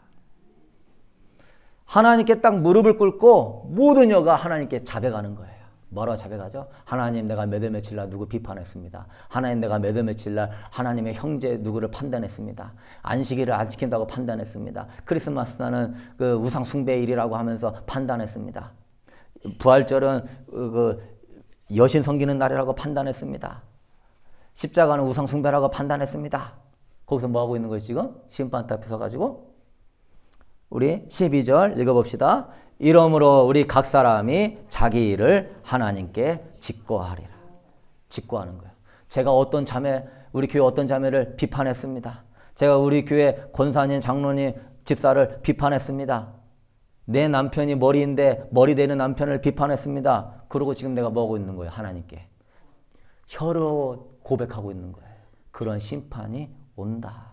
하나님께 딱 무릎을 꿇고 모든 혀가 하나님께 자백하는 거예요. 뭐라고 자백하죠? 하나님, 내가 몇 월 며칠 날 누구 비판했습니다. 하나님, 내가 몇 월 며칠 날 하나님의 형제 누구를 판단했습니다. 안식일을 안 지킨다고 판단했습니다. 크리스마스 날은 그 우상 숭배일이라고 하면서 판단했습니다. 부활절은 그 여신 섬기는 날이라고 판단했습니다. 십자가는 우상 숭배라고 판단했습니다. 거기서 뭐 하고 있는 거예요 지금? 심판대 앞에 서가지고. 우리 12절 읽어봅시다. 이러므로 우리 각 사람이 자기 일을 하나님께 직고하리라. 직고하는 거예요. 제가 어떤 자매, 우리 교회 어떤 자매를 비판했습니다. 제가 우리 교회 권사님, 장로님, 집사를 비판했습니다. 내 남편이 머리인데 머리 되는 남편을 비판했습니다. 그러고 지금 내가 뭐 하고 있는 거예요? 하나님께 혀로 고백하고 있는 거예요. 그런 심판이 온다.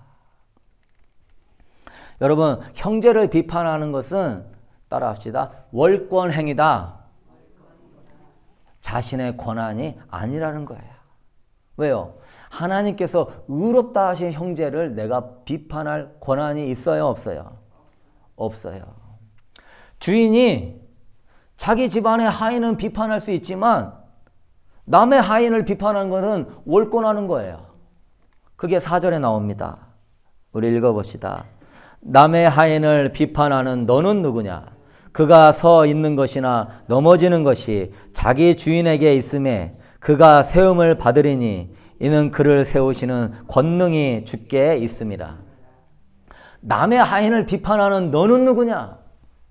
여러분, 형제를 비판하는 것은 따라합시다. 월권행위다. 자신의 권한이 아니라는 거예요. 왜요? 하나님께서 의롭다 하신 형제를 내가 비판할 권한이 있어요? 없어요? 없어요. 주인이 자기 집안의 하인은 비판할 수 있지만 남의 하인을 비판하는 것은 월권하는 거예요. 그게 4절에 나옵니다. 우리 읽어봅시다. 남의 하인을 비판하는 너는 누구냐? 그가 서 있는 것이나 넘어지는 것이 자기 주인에게 있음에 그가 세움을 받으리니 이는 그를 세우시는 권능이 주께 있음이라. 남의 하인을 비판하는 너는 누구냐?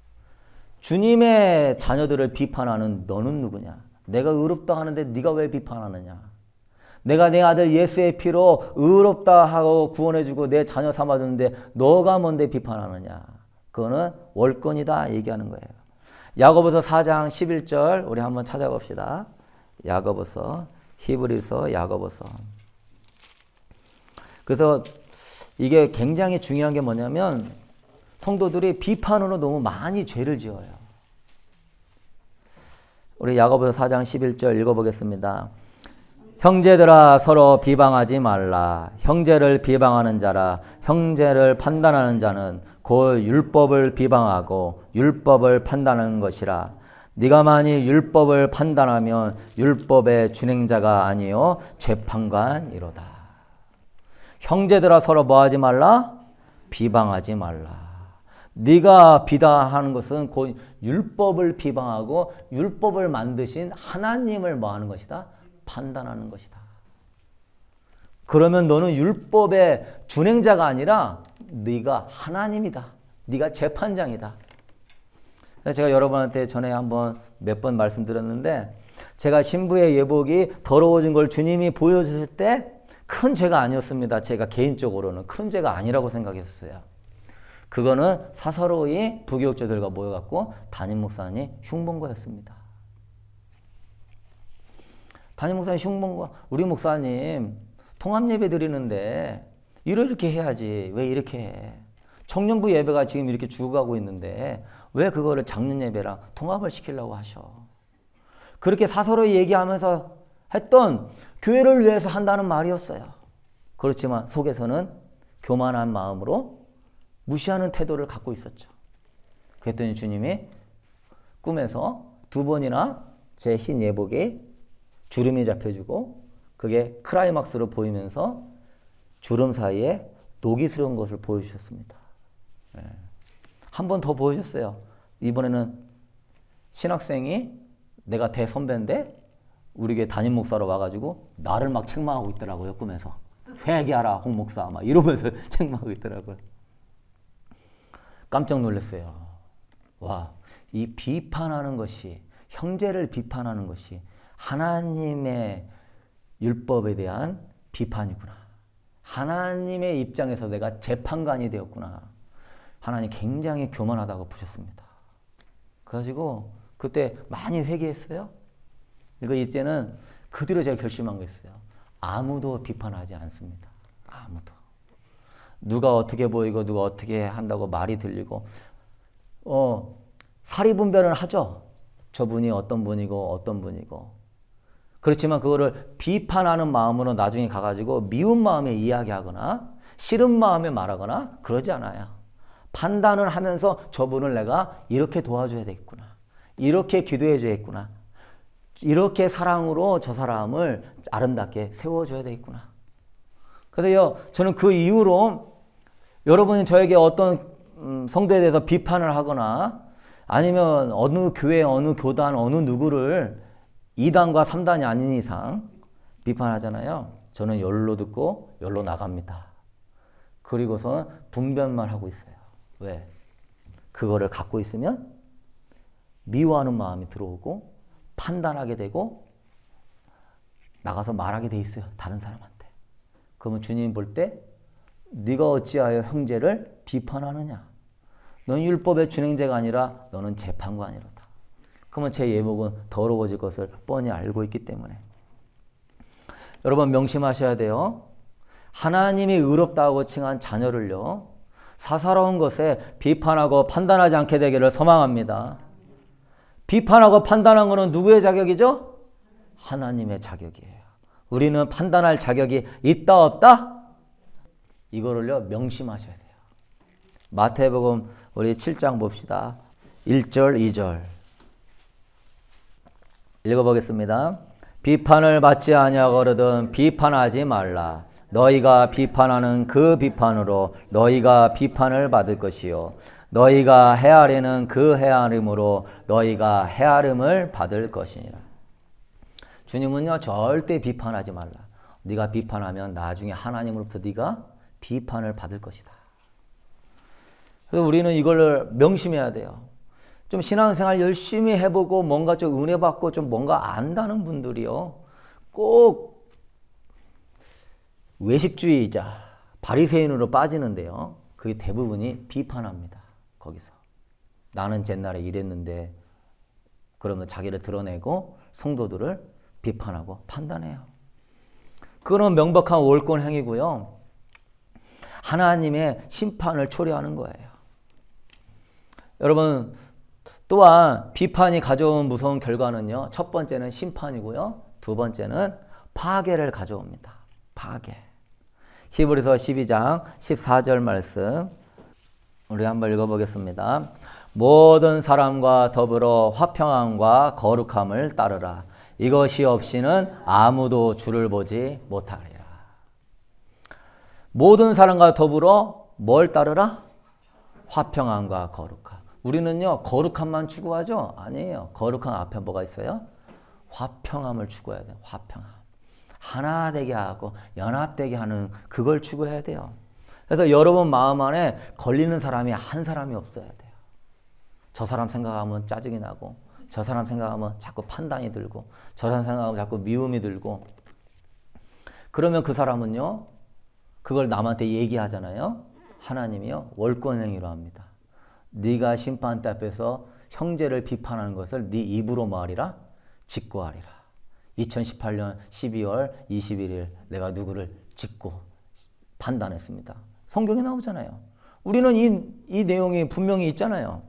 주님의 자녀들을 비판하는 너는 누구냐? 내가 의롭다 하는데 네가 왜 비판하느냐? 내가 내 아들 예수의 피로 의롭다 하고 구원해주고 내 자녀 삼아주는데 너가 뭔데 비판하느냐? 그거는 월권이다 얘기하는 거예요. 야고보서 4장 11절 우리 한번 찾아봅시다. 야고보서, 히브리서, 야고보서. 그래서 이게 굉장히 중요한 게 뭐냐면 성도들이 비판으로 너무 많이 죄를 지어요. 우리 야고보서 4장 11절 읽어보겠습니다. 형제들아 서로 비방하지 말라. 형제를 비방하는 자라. 형제를 판단하는 자는 곧 율법을 비방하고 율법을 판단하는 것이라. 네가 만일 율법을 판단하면 율법의 준행자가 아니요 재판관이로다. 형제들아 서로 뭐하지 말라? 비방하지 말라. 네가 비방하는 것은 곧 율법을 비방하고 율법을 만드신 하나님을 뭐하는 것이다? 판단하는 것이다. 그러면 너는 율법의 준행자가 아니라 네가 하나님이다. 네가 재판장이다. 제가 여러분한테 전에 한번 몇 번 말씀드렸는데 제가 신부의 예복이 더러워진 걸 주님이 보여주실 때 큰 죄가 아니었습니다. 제가 개인적으로는 큰 죄가 아니라고 생각했어요. 그거는 사사로이 부교육자들과 모여갖고 담임 목사님 흉본 거였습니다. 담임 목사님 흉본 거, 우리 목사님 통합예배 드리는데 이렇게 해야지 왜 이렇게 해? 청년부 예배가 지금 이렇게 죽어가고 있는데 왜 그거를 작년 예배랑 통합을 시키려고 하셔? 그렇게 사서로 얘기하면서 했던 교회를 위해서 한다는 말이었어요. 그렇지만 속에서는 교만한 마음으로 무시하는 태도를 갖고 있었죠. 그랬더니 주님이 꿈에서 2번이나 제 흰 예복에 주름이 잡혀주고 그게 크라이막스로 보이면서 주름 사이에 녹이스러운 것을 보여주셨습니다. 한 번 더 보여줬어요. 이번에는 신학생이 내가 대선배인데 우리 교회 담임 목사로 와가지고 나를 막 책망하고 있더라고요. 꿈에서. 회개하라 홍 목사 막 이러면서 책망하고 있더라고요. 깜짝 놀랐어요. 와, 이 비판하는 것이 형제를 비판하는 것이 하나님의 율법에 대한 비판이구나. 하나님의 입장에서 내가 재판관이 되었구나. 하나님 굉장히 교만하다고 보셨습니다. 그래가지고 그때 많이 회개했어요. 그리고 이제는 그 뒤로 제가 결심한 거 있어요. 아무도 비판하지 않습니다. 아무도. 누가 어떻게 보이고 누가 어떻게 한다고 말이 들리고 사리분별은 하죠. 저분이 어떤 분이고 어떤 분이고. 그렇지만 그거를 비판하는 마음으로 나중에 가가지고 미운 마음에 이야기하거나 싫은 마음에 말하거나 그러지 않아요. 판단을 하면서 저분을 내가 이렇게 도와줘야 되겠구나. 이렇게 기도해 줘야겠구나. 이렇게 사랑으로 저 사람을 아름답게 세워줘야 되겠구나. 그래서 저는 그 이후로 여러분이 저에게 어떤 성도에 대해서 비판을 하거나 아니면 어느 교회, 어느 교단, 어느 누구를 2단과 3단이 아닌 이상 비판하잖아요. 저는 열로 듣고 열로 나갑니다. 그리고서 분별만 하고 있어요. 왜? 그거를 갖고 있으면 미워하는 마음이 들어오고 판단하게 되고 나가서 말하게 돼 있어요. 다른 사람한테. 그러면 주님이 볼 때 네가 어찌하여 형제를 비판하느냐. 너는 율법의 준행자가 아니라 너는 재판관이로다. 그러면 제 예목은 더러워질 것을 뻔히 알고 있기 때문에. 여러분 명심하셔야 돼요. 하나님이 의롭다고 칭한 자녀를요. 사사로운 것에 비판하고 판단하지 않게 되기를 소망합니다. 비판하고 판단한 것은 누구의 자격이죠? 하나님의 자격이에요. 우리는 판단할 자격이 있다 없다? 이거를요 명심하셔야 돼요. 마태복음 우리 7장 봅시다. 1절 2절 읽어보겠습니다. 비판을 받지 아니하거든 비판하지 말라. 너희가 비판하는 그 비판으로 너희가 비판을 받을 것이요 너희가 헤아리는 그 헤아림으로 너희가 헤아림을 받을 것이니라. 주님은요 절대 비판하지 말라. 네가 비판하면 나중에 하나님으로부터 네가 비판을 받을 것이다. 그래서 우리는 이걸 명심해야 돼요. 좀 신앙생활 열심히 해보고 뭔가 좀 은혜 받고 좀 뭔가 안다는 분들이요 꼭 외식주의자, 바리새인으로 빠지는데요. 그게 대부분이 비판합니다. 거기서. 나는 옛날에 이랬는데 그러면 자기를 드러내고 성도들을 비판하고 판단해요. 그건 명백한 월권 행위고요. 하나님의 심판을 초래하는 거예요. 여러분 또한 비판이 가져온 무서운 결과는요. 첫 번째는 심판이고요. 두 번째는 파괴를 가져옵니다. 파괴. 히브리서 12장 14절 말씀 우리 한번 읽어보겠습니다. 모든 사람과 더불어 화평함과 거룩함을 따르라. 이것이 없이는 아무도 주를 보지 못하리라. 모든 사람과 더불어 뭘 따르라? 화평함과 거룩함. 우리는요 거룩함만 추구하죠? 아니에요. 거룩함 앞에 뭐가 있어요? 화평함을 추구해야 돼요. 화평함. 하나 되게 하고 연합되게 하는 그걸 추구해야 돼요. 그래서 여러분 마음 안에 걸리는 사람이 한 사람이 없어야 돼요. 저 사람 생각하면 짜증이 나고 저 사람 생각하면 자꾸 판단이 들고 저 사람 생각하면 자꾸 미움이 들고 그러면 그 사람은요 그걸 남한테 얘기하잖아요. 하나님이요 월권행위로 합니다. 네가 심판대 앞에서 형제를 비판하는 것을 네 입으로 말하리라 직고하리라. 2018년 12월 21일 내가 누구를 직고 판단했습니다. 성경에 나오잖아요. 우리는 이 내용이 분명히 있잖아요.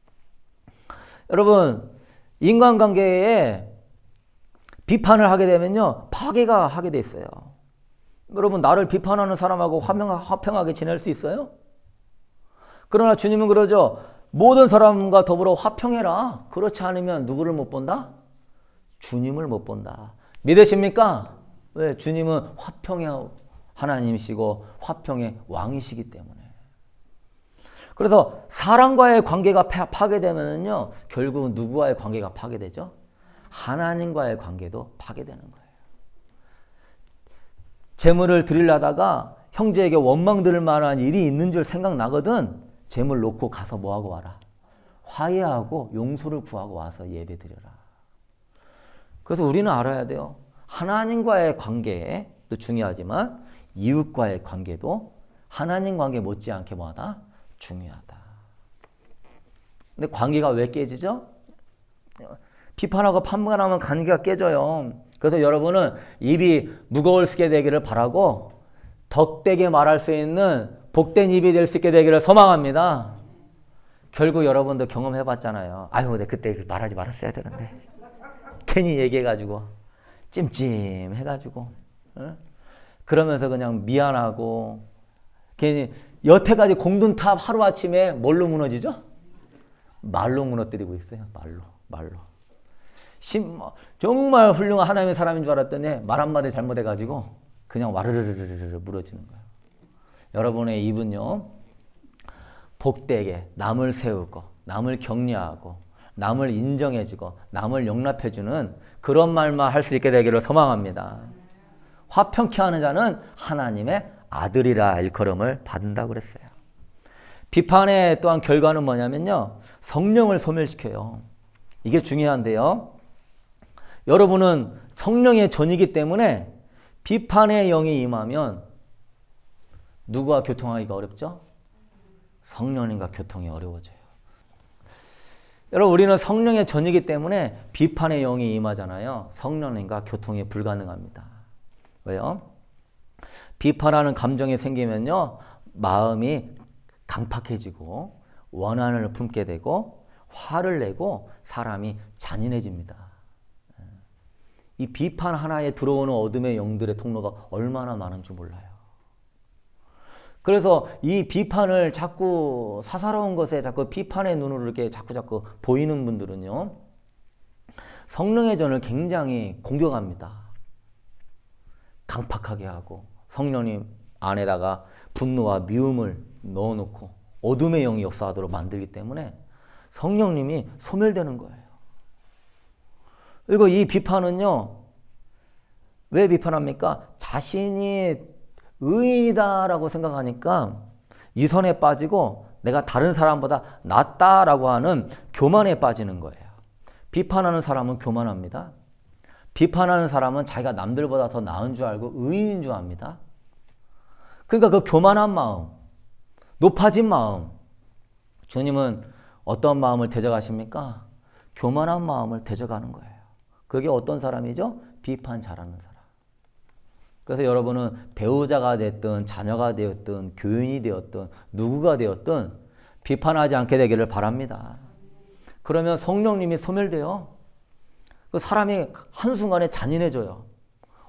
여러분 인간관계에 비판을 하게 되면요 파괴가 하게 돼 있어요. 여러분 나를 비판하는 사람하고 화평하게 지낼 수 있어요? 그러나 주님은 그러죠. 모든 사람과 더불어 화평해라. 그렇지 않으면 누구를 못 본다? 주님을 못 본다. 믿으십니까? 왜? 주님은 화평의 하나님이시고 화평의 왕이시기 때문에. 그래서 사람과의 관계가 파괴되면요 결국은 누구와의 관계가 파괴되죠? 하나님과의 관계도 파괴되는 거예요. 재물을 드리려다가 형제에게 원망 들을 만한 일이 있는 줄 생각나거든. 재물 놓고 가서 뭐하고 와라? 화해하고 용서를 구하고 와서 예배 드려라. 그래서 우리는 알아야 돼요. 하나님과의 관계도 중요하지만 이웃과의 관계도 하나님 관계 못지않게 뭐하다? 중요하다. 근데 관계가 왜 깨지죠? 비판하고 판단하면 관계가 깨져요. 그래서 여러분은 입이 무거울수게 되기를 바라고 덕되게 말할 수 있는 복된 입이 될 수 있게 되기를 소망합니다. 결국 여러분도 경험해봤잖아요. 아유, 내 그때 말하지 말았어야 되는데. 괜히 얘기해가지고 찜찜해가지고 그러면서 그냥 미안하고 괜히 여태까지 공든탑 하루아침에 뭘로 무너지죠? 말로 무너뜨리고 있어요. 말로. 정말 훌륭한 하나님의 사람인 줄 알았더니 말 한마디 잘못해가지고 그냥 와르르르르 무너지는 거예요. 여러분의 입은요 복되게 남을 세우고 남을 격려하고 남을 인정해주고 남을 용납해주는 그런 말만 할 수 있게 되기를 소망합니다. 화평케 하는 자는 하나님의 아들이라 일컬음을 받는다고 그랬어요. 비판의 또한 결과는 뭐냐면요 성령을 소멸시켜요. 이게 중요한데요. 여러분은 성령의 전이기 때문에 비판의 영이 임하면 누구와 교통하기가 어렵죠? 성령님과 교통이 어려워져요. 여러분 우리는 성령의 전이기 때문에 비판의 영이 임하잖아요. 성령님과 교통이 불가능합니다. 왜요? 비판하는 감정이 생기면요 마음이 강팍해지고 원한을 품게 되고 화를 내고 사람이 잔인해집니다. 이 비판 하나에 들어오는 어둠의 영들의 통로가 얼마나 많은지 몰라요. 그래서 이 비판을 자꾸 사사로운 것에 자꾸 비판의 눈으로 이렇게 자꾸 보이는 분들은요 성령의 전을 굉장히 공격합니다. 강팍하게 하고 성령님 안에다가 분노와 미움을 넣어놓고 어둠의 영이 역사하도록 만들기 때문에 성령님이 소멸되는 거예요. 그리고 이 비판은요 왜 비판합니까? 자신이 의인이다라고 생각하니까 이선에 빠지고 내가 다른 사람보다 낫다라고 하는 교만에 빠지는 거예요. 비판하는 사람은 교만합니다. 비판하는 사람은 자기가 남들보다 더 나은 줄 알고 의인인 줄 압니다. 그러니까 그 교만한 마음, 높아진 마음, 주님은 어떤 마음을 대적하십니까? 교만한 마음을 대적하는 거예요. 그게 어떤 사람이죠? 비판 잘하는 사람. 그래서 여러분은 배우자가 됐든 자녀가 되었든 교인이 되었든 누구가 되었든 비판하지 않게 되기를 바랍니다. 그러면 성령님이 소멸돼요. 그 사람이 한순간에 잔인해져요.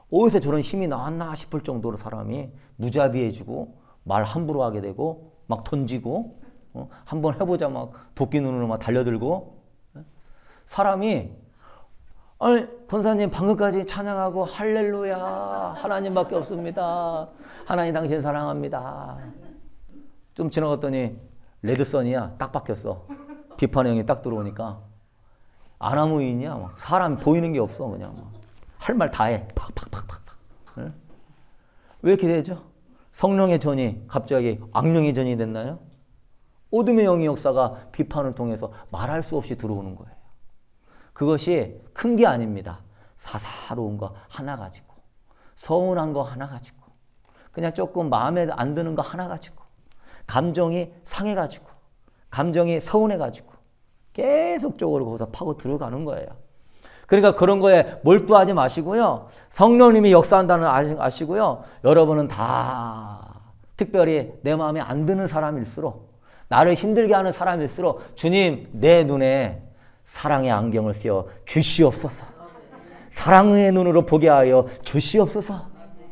어디서 저런 힘이 나왔나 싶을 정도로 사람이 무자비해지고 말 함부로 하게 되고 막 던지고 한번 해보자 막 도끼 눈으로 막 달려들고 사람이 아니 권사님 방금까지 찬양하고 할렐루야 하나님밖에 없습니다. 하나님 당신 사랑합니다. 좀 지나갔더니 레드선이야 딱 바뀌었어. 비판의 영이 딱 들어오니까 아나무인이야. 막 사람 보이는 게 없어. 그냥 할 말 다 해. 팍팍팍팍. 네? 왜 이렇게 되죠? 성령의 전이 갑자기 악령의 전이 됐나요? 어둠의 영의 역사가 비판을 통해서 말할 수 없이 들어오는 거예요. 그것이 큰 게 아닙니다. 사사로운 거 하나 가지고, 서운한 거 하나 가지고, 그냥 조금 마음에 안 드는 거 하나 가지고, 감정이 상해가지고, 감정이 서운해가지고 계속적으로 거기서 파고 들어가는 거예요. 그러니까 그런 거에 몰두하지 마시고요. 성령님이 역사한다는 아시고요. 여러분은 다 특별히 내 마음에 안 드는 사람일수록, 나를 힘들게 하는 사람일수록 주님 내 눈에 사랑의 안경을 씌워 주시옵소서. 사랑의 눈으로 보게 하여 주시옵소서.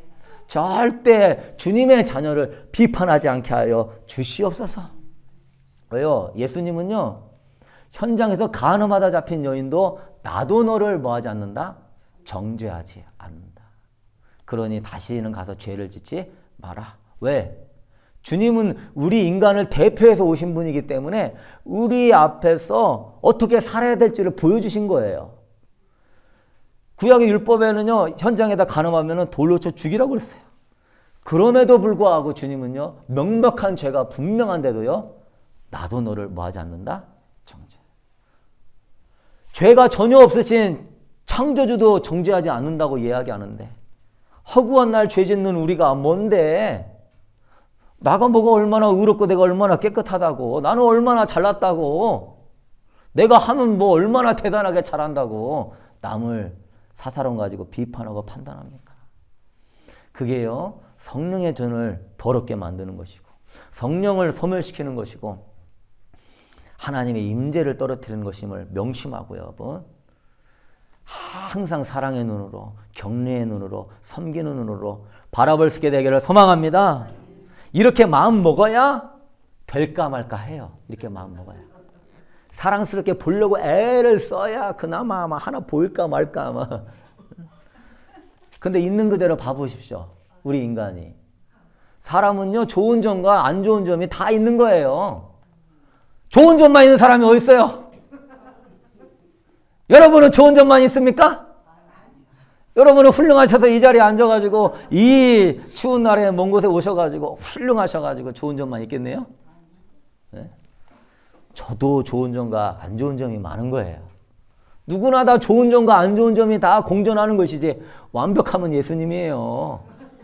절대 주님의 자녀를 비판하지 않게 하여 주시옵소서. 왜요? 예수님은요, 현장에서 간음하다 잡힌 여인도 나도 너를 뭐하지 않는다? 정죄하지 않는다. 그러니 다시는 가서 죄를 짓지 마라. 왜? 주님은 우리 인간을 대표해서 오신 분이기 때문에 우리 앞에서 어떻게 살아야 될지를 보여주신 거예요. 구약의 율법에는요, 현장에다 간음하면 돌로 쳐 죽이라고 그랬어요. 그럼에도 불구하고 주님은요, 명백한 죄가 분명한데도요, 나도 너를 뭐하지 않는다? 정죄. 죄가 전혀 없으신 창조주도 정죄하지 않는다고 이야기하는데, 허구한 날 죄 짓는 우리가 뭔데? 나가 뭐가 얼마나 의롭고 내가 얼마나 깨끗하다고, 나는 얼마나 잘났다고, 내가 하면 뭐 얼마나 대단하게 잘한다고 남을 사사로움 가지고 비판하고 판단합니까? 그게요, 성령의 전을 더럽게 만드는 것이고, 성령을 소멸시키는 것이고, 하나님의 임재를 떨어뜨리는 것임을 명심하고요, 여러분. 항상 사랑의 눈으로, 격려의 눈으로, 섬기는 눈으로 바라볼 수 있게 되기를 소망합니다. 이렇게 마음 먹어야 될까 말까 해요. 이렇게 마음 먹어야. 사랑스럽게 보려고 애를 써야 그나마 아마 하나 보일까 말까 아마. 근데 있는 그대로 봐보십시오. 우리 인간이. 사람은요, 좋은 점과 안 좋은 점이 다 있는 거예요. 좋은 점만 있는 사람이 어디 있어요? 여러분은 좋은 점만 있습니까? 여러분은 훌륭하셔서 이 자리에 앉아가지고 이 추운 날에 먼 곳에 오셔가지고 훌륭하셔가지고 좋은 점만 있겠네요? 네? 저도 좋은 점과 안 좋은 점이 많은 거예요. 누구나 다 좋은 점과 안 좋은 점이 다 공존하는 것이지 완벽하면 예수님이에요.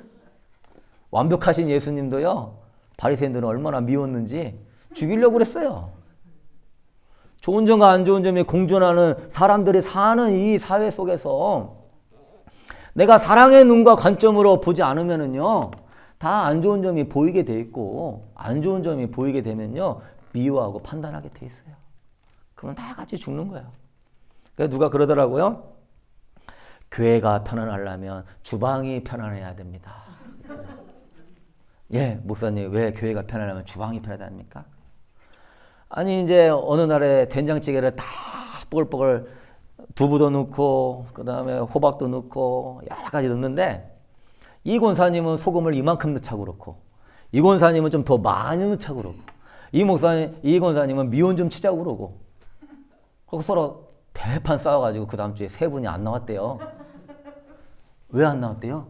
완벽하신 예수님도요, 바리새인들은 얼마나 미웠는지 죽이려고 그랬어요. 좋은 점과 안 좋은 점이 공존하는 사람들이 사는 이 사회 속에서 내가 사랑의 눈과 관점으로 보지 않으면은요, 다 안 좋은 점이 보이게 돼 있고, 안 좋은 점이 보이게 되면요, 미워하고 판단하게 돼 있어요. 그러면 다 같이 죽는 거예요. 그래서 누가 그러더라고요. 교회가 편안하려면 주방이 편안해야 됩니다. 예, 목사님, 왜 교회가 편안하면 주방이 편해야 됩니까? 아니, 이제 어느 날에 된장찌개를 다 뽀글뽀글 두부도 넣고, 그 다음에 호박도 넣고, 여러 가지 넣는데, 이 권사님은 소금을 이만큼 넣자고 그렇고, 이 권사님은 좀 더 많이 넣자고 그러고, 이 권사님은 미원 좀 치자고 그러고, 그래서 서로 대판 싸워가지고 그 다음 주에 세 분이 안 나왔대요. 왜 안 나왔대요?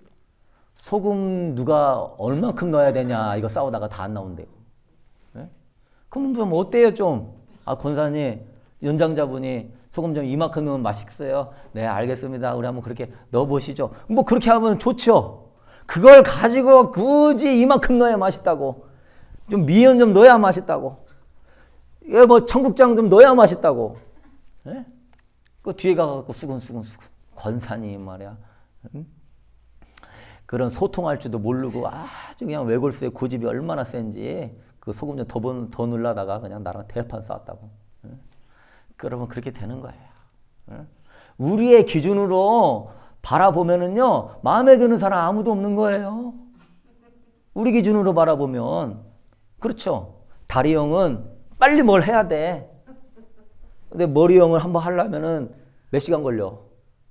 소금 누가 얼만큼 넣어야 되냐, 이거 싸우다가 다 안 나온대요. 네? 그럼 좀 어때요, 좀? 아, 권사님, 연장자분이 소금 좀 이만큼 넣으면 맛있어요. 네, 알겠습니다. 우리 한번 그렇게 넣어보시죠. 뭐 그렇게 하면 좋죠. 그걸 가지고 굳이 이만큼 넣어야 맛있다고. 좀 미연 좀 넣어야 맛있다고. 이거 뭐 청국장 좀 넣어야 맛있다고. 네? 그 뒤에 가갖고 수근수근 권사님 말이야. 응? 그런 소통할 줄도 모르고 아주 그냥 외골수의 고집이 얼마나 센지 그 소금 좀 더 넣으려다가 그냥 나랑 대판 싸웠다고. 그러면 그렇게 되는 거예요. 우리의 기준으로 바라보면은요, 마음에 드는 사람 아무도 없는 거예요. 우리 기준으로 바라보면. 그렇죠. 다리형은 빨리 뭘 해야 돼. 근데 머리형을 한번 하려면은 몇 시간 걸려.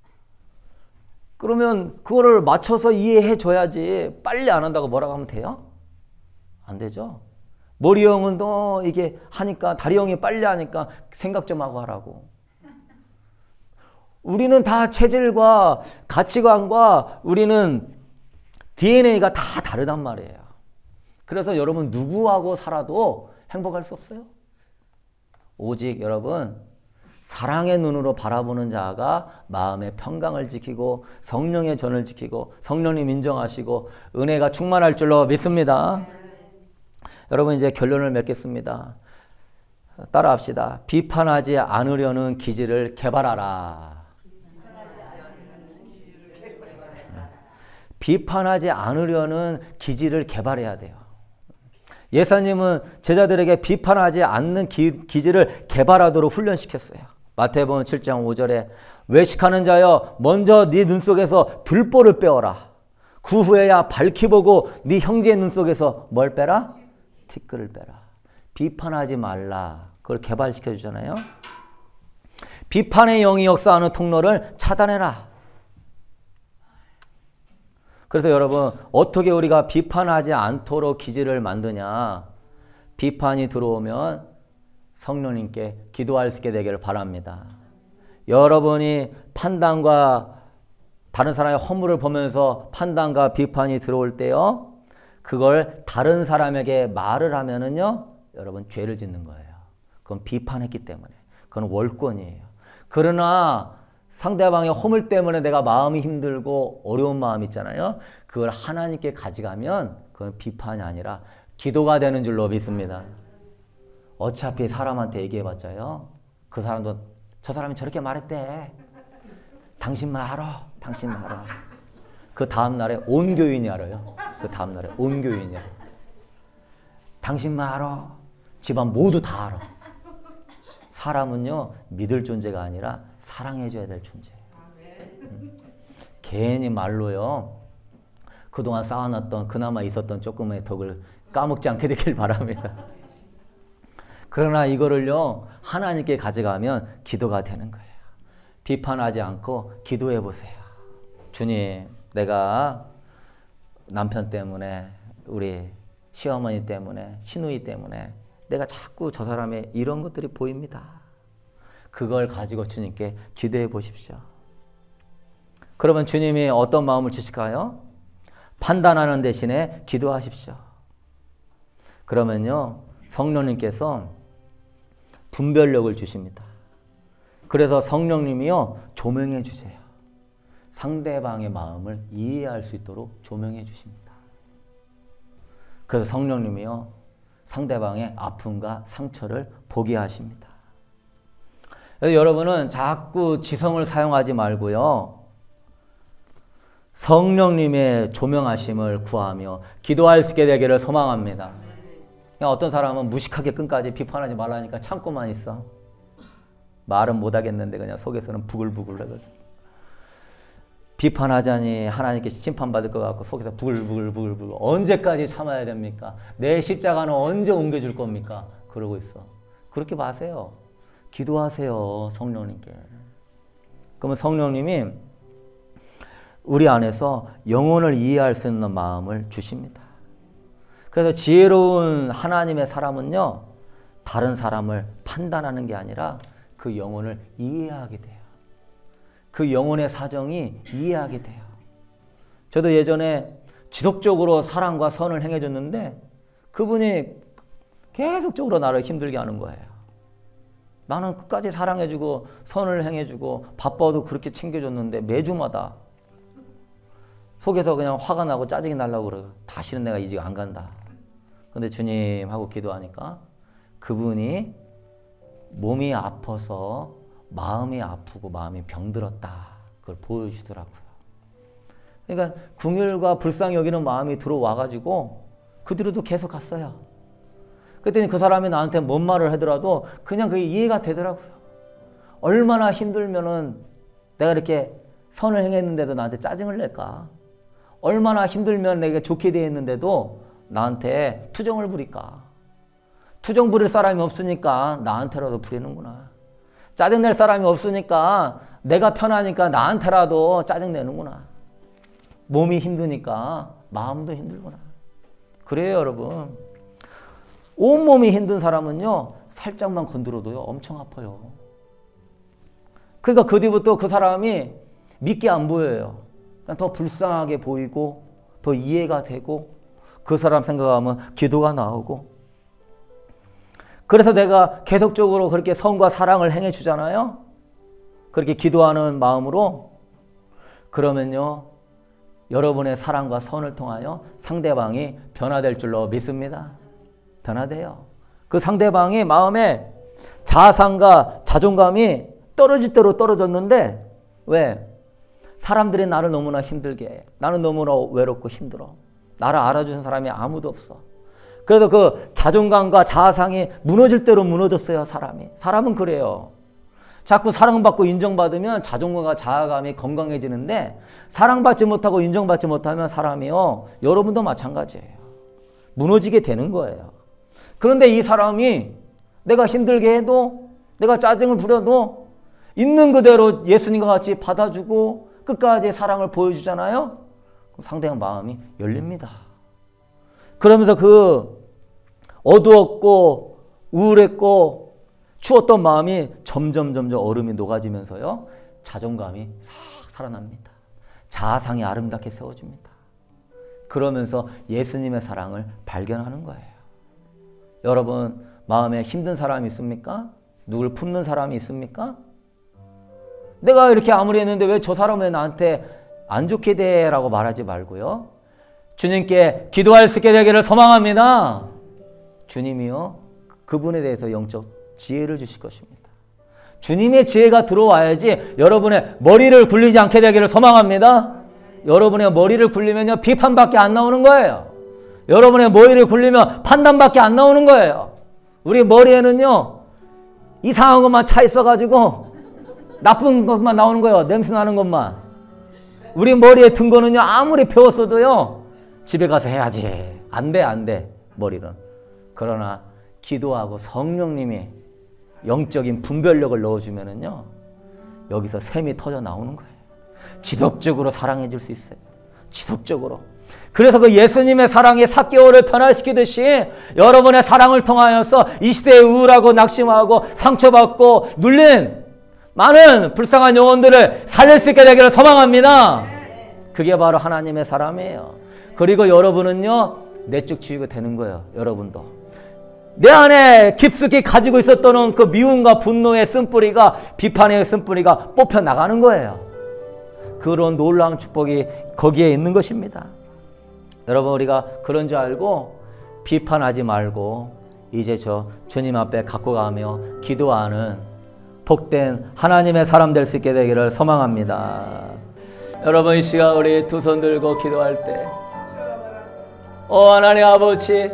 그러면 그거를 맞춰서 이해해 줘야지. 빨리 안 한다고 뭐라고 하면 돼요? 안 되죠. 머리형은 너 이게 하니까, 다리형이 빨리 하니까 생각 좀 하고 하라고. 우리는 다 체질과 가치관과 우리는 DNA가 다 다르단 말이에요. 그래서 여러분 누구하고 살아도 행복할 수 없어요. 오직 여러분 사랑의 눈으로 바라보는 자가 마음의 평강을 지키고 성령의 전을 지키고 성령님 인정하시고 은혜가 충만할 줄로 믿습니다. 여러분 이제 결론을 맺겠습니다. 따라합시다. 비판하지 않으려는 기질을 개발하라. 비판하지 않으려는 기질을 개발해야 돼요. 예수님은 제자들에게 비판하지 않는 기질을 개발하도록 훈련시켰어요. 마태복음 7장 5절에 외식하는 자여 먼저 네 눈 속에서 들보를 빼어라. 그 후에야 밝히 보고 네 형제의 눈 속에서 뭘 빼라? 티끌을 빼라. 비판하지 말라. 그걸 개발시켜 주잖아요. 비판의 영이 역사하는 통로를 차단해라. 그래서 여러분 어떻게 우리가 비판하지 않도록 기질을 만드냐. 비판이 들어오면 성령님께 기도할 수 있게 되기를 바랍니다. 여러분이 판단과 다른 사람의 허물을 보면서 판단과 비판이 들어올 때요. 그걸 다른 사람에게 말을 하면은요. 여러분 죄를 짓는 거예요. 그건 비판했기 때문에. 그건 월권이에요. 그러나 상대방의 허물 때문에 내가 마음이 힘들고 어려운 마음 있잖아요. 그걸 하나님께 가져가면 그건 비판이 아니라 기도가 되는 줄로 믿습니다. 어차피 사람한테 얘기해봤자요. 그 사람도 저 사람이 저렇게 말했대. 당신만 알아. 당신만 알아. 그 다음날에 온 교인이 알아요. 그 다음날에 온 교인이 알아요. 당신만 알아. 집안 모두 다 알아. 사람은요. 믿을 존재가 아니라 사랑해줘야 될 존재예요. 괜히 말로요. 그동안 쌓아놨던 그나마 있었던 조금의 덕을 까먹지 않게 되길 바랍니다. 그러나 이거를요. 하나님께 가져가면 기도가 되는 거예요. 비판하지 않고 기도해 보세요. 주님, 내가 남편 때문에 우리 시어머니 때문에 시누이 때문에 내가 자꾸 저 사람의 이런 것들이 보입니다. 그걸 가지고 주님께 기도해 보십시오. 그러면 주님이 어떤 마음을 주실까요? 판단하는 대신에 기도하십시오. 그러면요. 성령님께서 분별력을 주십니다. 그래서 성령님이요. 조명해 주세요. 상대방의 마음을 이해할 수 있도록 조명해 주십니다. 그래서 성령님이요. 상대방의 아픔과 상처를 보게 하십니다. 여러분은 자꾸 지성을 사용하지 말고요. 성령님의 조명하심을 구하며 기도할 수 있게 되기를 소망합니다. 그냥 어떤 사람은 무식하게 끝까지 비판하지 말라니까 참고만 있어. 말은 못하겠는데 그냥 속에서는 부글부글 해가지고. 비판하자니 하나님께 심판받을 것 같고 속에서 부글부글 언제까지 참아야 됩니까? 내 십자가는 언제 옮겨줄 겁니까? 그러고 있어. 그렇게 마세요. 기도하세요. 성령님께. 그러면 성령님이 우리 안에서 영혼을 이해할 수 있는 마음을 주십니다. 그래서 지혜로운 하나님의 사람은요. 다른 사람을 판단하는 게 아니라 그 영혼을 이해하게 돼요. 그 영혼의 사정이 이해하게 돼요. 저도 예전에 지속적으로 사랑과 선을 행해줬는데 그분이 계속적으로 나를 힘들게 하는 거예요. 나는 끝까지 사랑해주고 선을 행해주고 바빠도 그렇게 챙겨줬는데 매주마다 속에서 그냥 화가 나고 짜증이 나려고 그래요. 다시는 내가 이 집 안 간다. 근데 주님 하고 기도하니까 그분이 몸이 아파서 마음이 아프고 마음이 병들었다. 그걸 보여주시더라고요. 그러니까 긍휼과 불쌍히 여기는 마음이 들어와가지고 그 뒤로도 계속 갔어요. 그랬더니 그 사람이 나한테 뭔 말을 하더라도 그냥 그게 이해가 되더라고요. 얼마나 힘들면은 내가 이렇게 선을 행했는데도 나한테 짜증을 낼까? 얼마나 힘들면 내가 좋게 되어 있는데도 나한테 투정을 부릴까? 투정 부릴 사람이 없으니까 나한테라도 부리는구나. 짜증낼 사람이 없으니까 내가 편하니까 나한테라도 짜증내는구나. 몸이 힘드니까 마음도 힘들구나. 그래요, 여러분. 온몸이 힘든 사람은요, 살짝만 건드려도요, 엄청 아파요. 그러니까 그 뒤부터 그 사람이 믿게 안 보여요. 더 불쌍하게 보이고, 더 이해가 되고, 그 사람 생각하면 기도가 나오고. 그래서 내가 계속적으로 그렇게 선과 사랑을 행해 주잖아요. 그렇게 기도하는 마음으로. 그러면요, 여러분의 사랑과 선을 통하여 상대방이 변화될 줄로 믿습니다. 변화돼요. 그 상대방이 마음에 자상과 자존감이 떨어질 대로 떨어졌는데, 왜? 사람들이 나를 너무나 힘들게 해. 나는 너무나 외롭고 힘들어. 나를 알아주는 사람이 아무도 없어. 그래서 그 자존감과 자아상이 무너질 대로 무너졌어요, 사람이. 사람은 그래요. 자꾸 사랑받고 인정받으면 자존감과 자아감이 건강해지는데, 사랑받지 못하고 인정받지 못하면 사람이요, 여러분도 마찬가지예요. 무너지게 되는 거예요. 그런데 이 사람이 내가 힘들게 해도, 내가 짜증을 부려도 있는 그대로 예수님과 같이 받아주고 끝까지 사랑을 보여주잖아요. 그럼 상대방 마음이 열립니다. 그러면서 그 어두웠고 우울했고 추웠던 마음이 점점 얼음이 녹아지면서요, 자존감이 싹 살아납니다. 자아상이 아름답게 세워집니다. 그러면서 예수님의 사랑을 발견하는 거예요. 여러분, 마음에 힘든 사람이 있습니까? 누굴 품는 사람이 있습니까? 내가 이렇게 아무리 했는데 왜 저 사람은 왜 나한테 안 좋게 돼? 라고 말하지 말고요, 주님께 기도할 수 있게 되기를 소망합니다. 주님이요, 그분에 대해서 영적 지혜를 주실 것입니다. 주님의 지혜가 들어와야지 여러분의 머리를 굴리지 않게 되기를 소망합니다. 여러분의 머리를 굴리면요, 비판밖에 안 나오는 거예요. 여러분의 머리를 굴리면 판단밖에 안 나오는 거예요. 우리 머리에는요, 이상한 것만 차 있어가지고 나쁜 것만 나오는 거예요. 냄새 나는 것만. 우리 머리에 든 거는요, 아무리 배웠어도요, 집에 가서 해야지. 안 돼, 머리는. 그러나 기도하고 성령님이 영적인 분별력을 넣어주면은요, 여기서 샘이 터져 나오는 거예요. 지속적으로 사랑해 줄 수 있어요. 지속적으로. 그래서 그 예수님의 사랑이 삭개오를 변화시키듯이 여러분의 사랑을 통하여서 이 시대에 우울하고 낙심하고 상처받고 눌린 많은 불쌍한 영혼들을 살릴 수 있게 되기를 소망합니다. 그게 바로 하나님의 사랑이에요. 그리고 여러분은요, 내적 치유가 되는 거예요. 여러분도 내 안에 깊숙이 가지고 있었던 그 미움과 분노의 쓴뿌리가, 비판의 쓴뿌리가 뽑혀 나가는 거예요. 그런 놀라운 축복이 거기에 있는 것입니다. 여러분, 우리가 그런 줄 알고 비판하지 말고 이제 저 주님 앞에 갖고 가며 기도하는 복된 하나님의 사람 될 수 있게 되기를 소망합니다. 여러분, 이 시간 우리 두 손 들고 기도할 때, 하나님 아버지,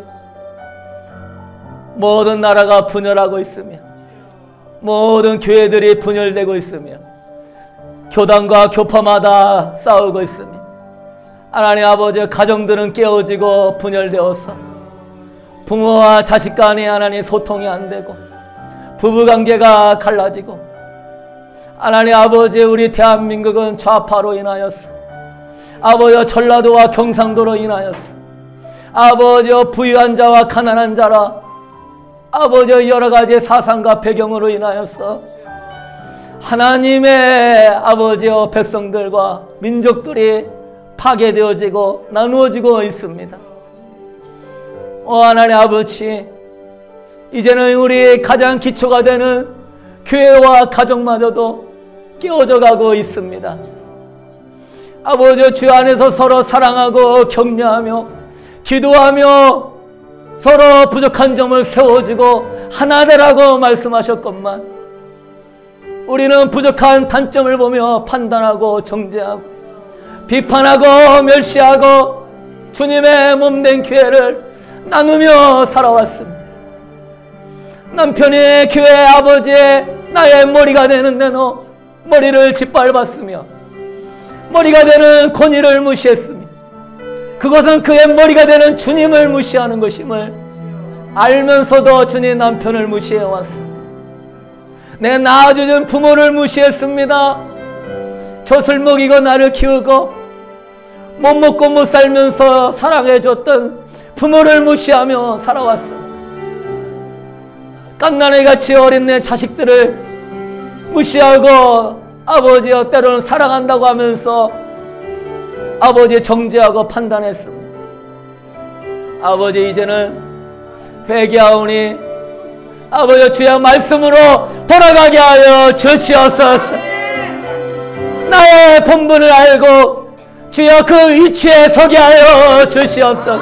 모든 나라가 분열하고 있으며 모든 교회들이 분열되고 있으며 교단과 교파마다 싸우고 있으며 하나님 아버지, 가정들은 깨어지고 분열되어서 부모와 자식 간에 하나님 소통이 안 되고 부부관계가 갈라지고, 하나님 아버지, 우리 대한민국은 좌파로 인하여서, 아버지, 전라도와 경상도로 인하여서, 아버지, 부유한 자와 가난한 자라, 아버지, 여러 가지 사상과 배경으로 인하여서 하나님의 아버지 백성들과 민족들이 파괴되어지고 나누어지고 있습니다. 하나님 아버지, 이제는 우리 가장 기초가 되는 교회와 가정마저도 깨어져 가고 있습니다. 아버지, 주 안에서 서로 사랑하고 격려하며 기도하며 서로 부족한 점을 세워주고 하나 되라고 말씀하셨건만, 우리는 부족한 단점을 보며 판단하고 정죄하고 비판하고 멸시하고 주님의 몸된 교회를 나누며 살아왔습니다. 남편이 교회 아버지의 나의 머리가 되는데 너 머리를 짓밟았으며, 머리가 되는 권위를 무시했으며 그것은 그의 머리가 되는 주님을 무시하는 것임을 알면서도 주님 남편을 무시해왔습니다. 내 낳아주는 부모를 무시했습니다. 젖을 먹이고 나를 키우고 못 먹고 못 살면서 사랑해줬던 부모를 무시하며 살아왔습니다. 갓난아이같이 어린 내 자식들을 무시하고 아버지여 때로는 사랑한다고 하면서 아버지 정죄하고 판단했습니다. 아버지 이제는 회개하오니 아버지 주의 말씀으로 돌아가게 하여 주시옵소서. 나의 본분을 알고 주여 그 위치에 서게 하여 주시옵소서.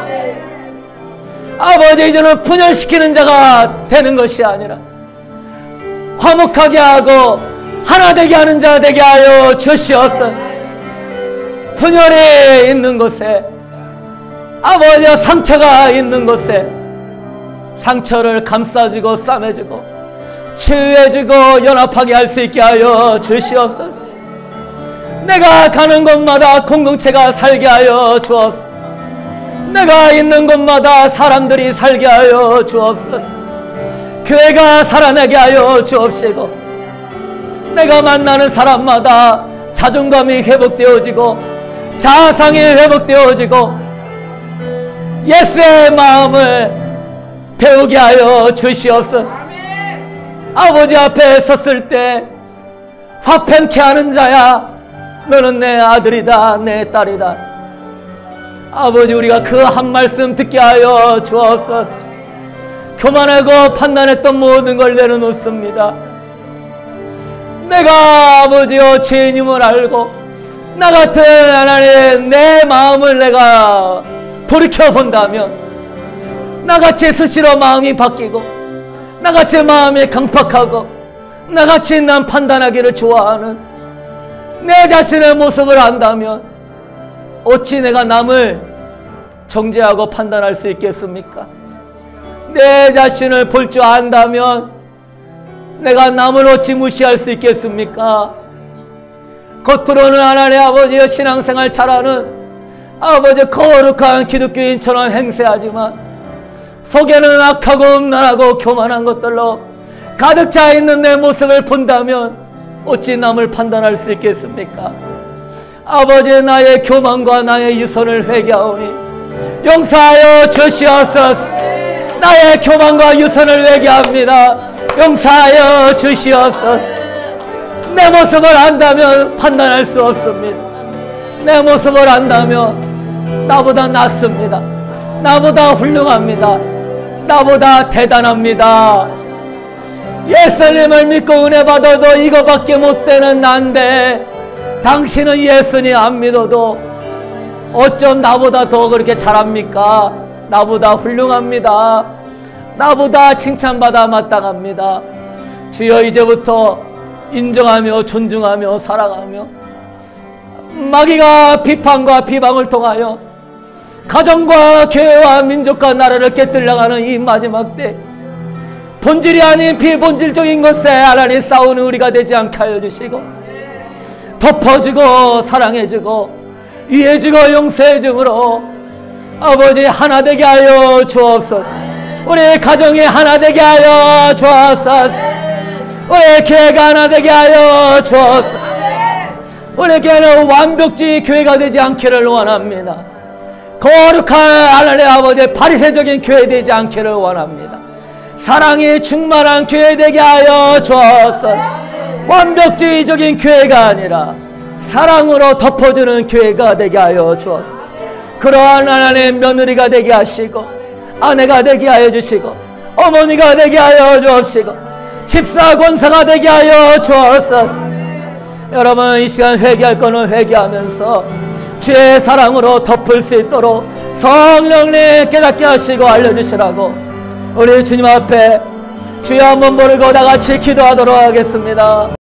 아버지 이제는 분열시키는 자가 되는 것이 아니라 화목하게 하고 하나 되게 하는 자 되게 하여 주시옵소서. 분열이 있는 곳에 아버지 상처가 있는 곳에 상처를 감싸주고 싸매주고 치유해주고 연합하게 할 수 있게 하여 주시옵소서. 내가 가는 곳마다 공동체가 살게 하여 주옵소서. 내가 있는 곳마다 사람들이 살게 하여 주옵소서. 교회가 살아나게 하여 주옵시고 내가 만나는 사람마다 자존감이 회복되어지고 자상이 회복되어지고 예수의 마음을 배우게 하여 주시옵소서. 아버지 앞에 섰을 때 화평케 하는 자야 너는 내 아들이다 내 딸이다. 아버지 우리가 그 한 말씀 듣게 하여 주옵소서. 교만하고 판단했던 모든 걸 내려놓습니다. 내가 아버지여 죄인임을 알고 나 같은 하나님 내 마음을 내가 돌이켜본다면 나같이 스스로 마음이 바뀌고 나같이 마음이 강팍하고 나같이 난 판단하기를 좋아하는 내 자신의 모습을 안다면 어찌 내가 남을 정죄하고 판단할 수 있겠습니까? 내 자신을 볼 줄 안다면 내가 남을 어찌 무시할 수 있겠습니까? 겉으로는 하나님 아버지의 신앙생활 잘하는 아버지 거룩한 기독교인처럼 행세하지만 속에는 악하고 음란하고 교만한 것들로 가득 차 있는 내 모습을 본다면 어찌 남을 판단할 수 있겠습니까? 아버지 나의 교만과 나의 유선을 회개하오니 용서하여 주시옵소서. 나의 교만과 유선을 회개합니다. 용서하여 주시옵소서. 내 모습을 안다면 판단할 수 없습니다. 내 모습을 안다면 나보다 낫습니다. 나보다 훌륭합니다. 나보다 대단합니다. 예수님을 믿고 은혜 받아도 이거밖에 못 되는 난데 당신은 예수님 안 믿어도 어쩜 나보다 더 그렇게 잘합니까? 나보다 훌륭합니다. 나보다 칭찬받아 마땅합니다. 주여 이제부터 인정하며 존중하며 사랑하며 마귀가 비판과 비방을 통하여 가정과 교회와 민족과 나라를 깨뜨려가는 이 마지막 때 본질이 아닌 비본질적인 것에 하나님 싸우는 우리가 되지 않게 하여 주시고 덮어주고 사랑해주고 이해주고 용서해줌으로 아버지 하나 되게 하여 주옵소서. 우리 가정이 하나 되게 하여 주옵소서. 우리 교회가 하나 되게 하여 주옵소서. 우리 교회는 완벽주의 교회가 되지 않기를 원합니다. 거룩한 하나님 아버지 바리새적인 교회 되지 않기를 원합니다. 사랑이 충만한 교회 되게 하여 주옵소서. 완벽주의적인 교회가 아니라 사랑으로 덮어주는 교회가 되게 하여 주옵소서. 그러한 하나님의 며느리가 되게 하시고 아내가 되게 하여 주시고 어머니가 되게 하여 주옵시고 집사 권사가 되게 하여 주옵소서. 여러분 이 시간 회개할 거는 회개하면서 주의 사랑으로 덮을 수 있도록 성령님 깨닫게 하시고 알려주시라고 우리 주님 앞에 주여 한번 부르고 다 같이 기도하도록 하겠습니다.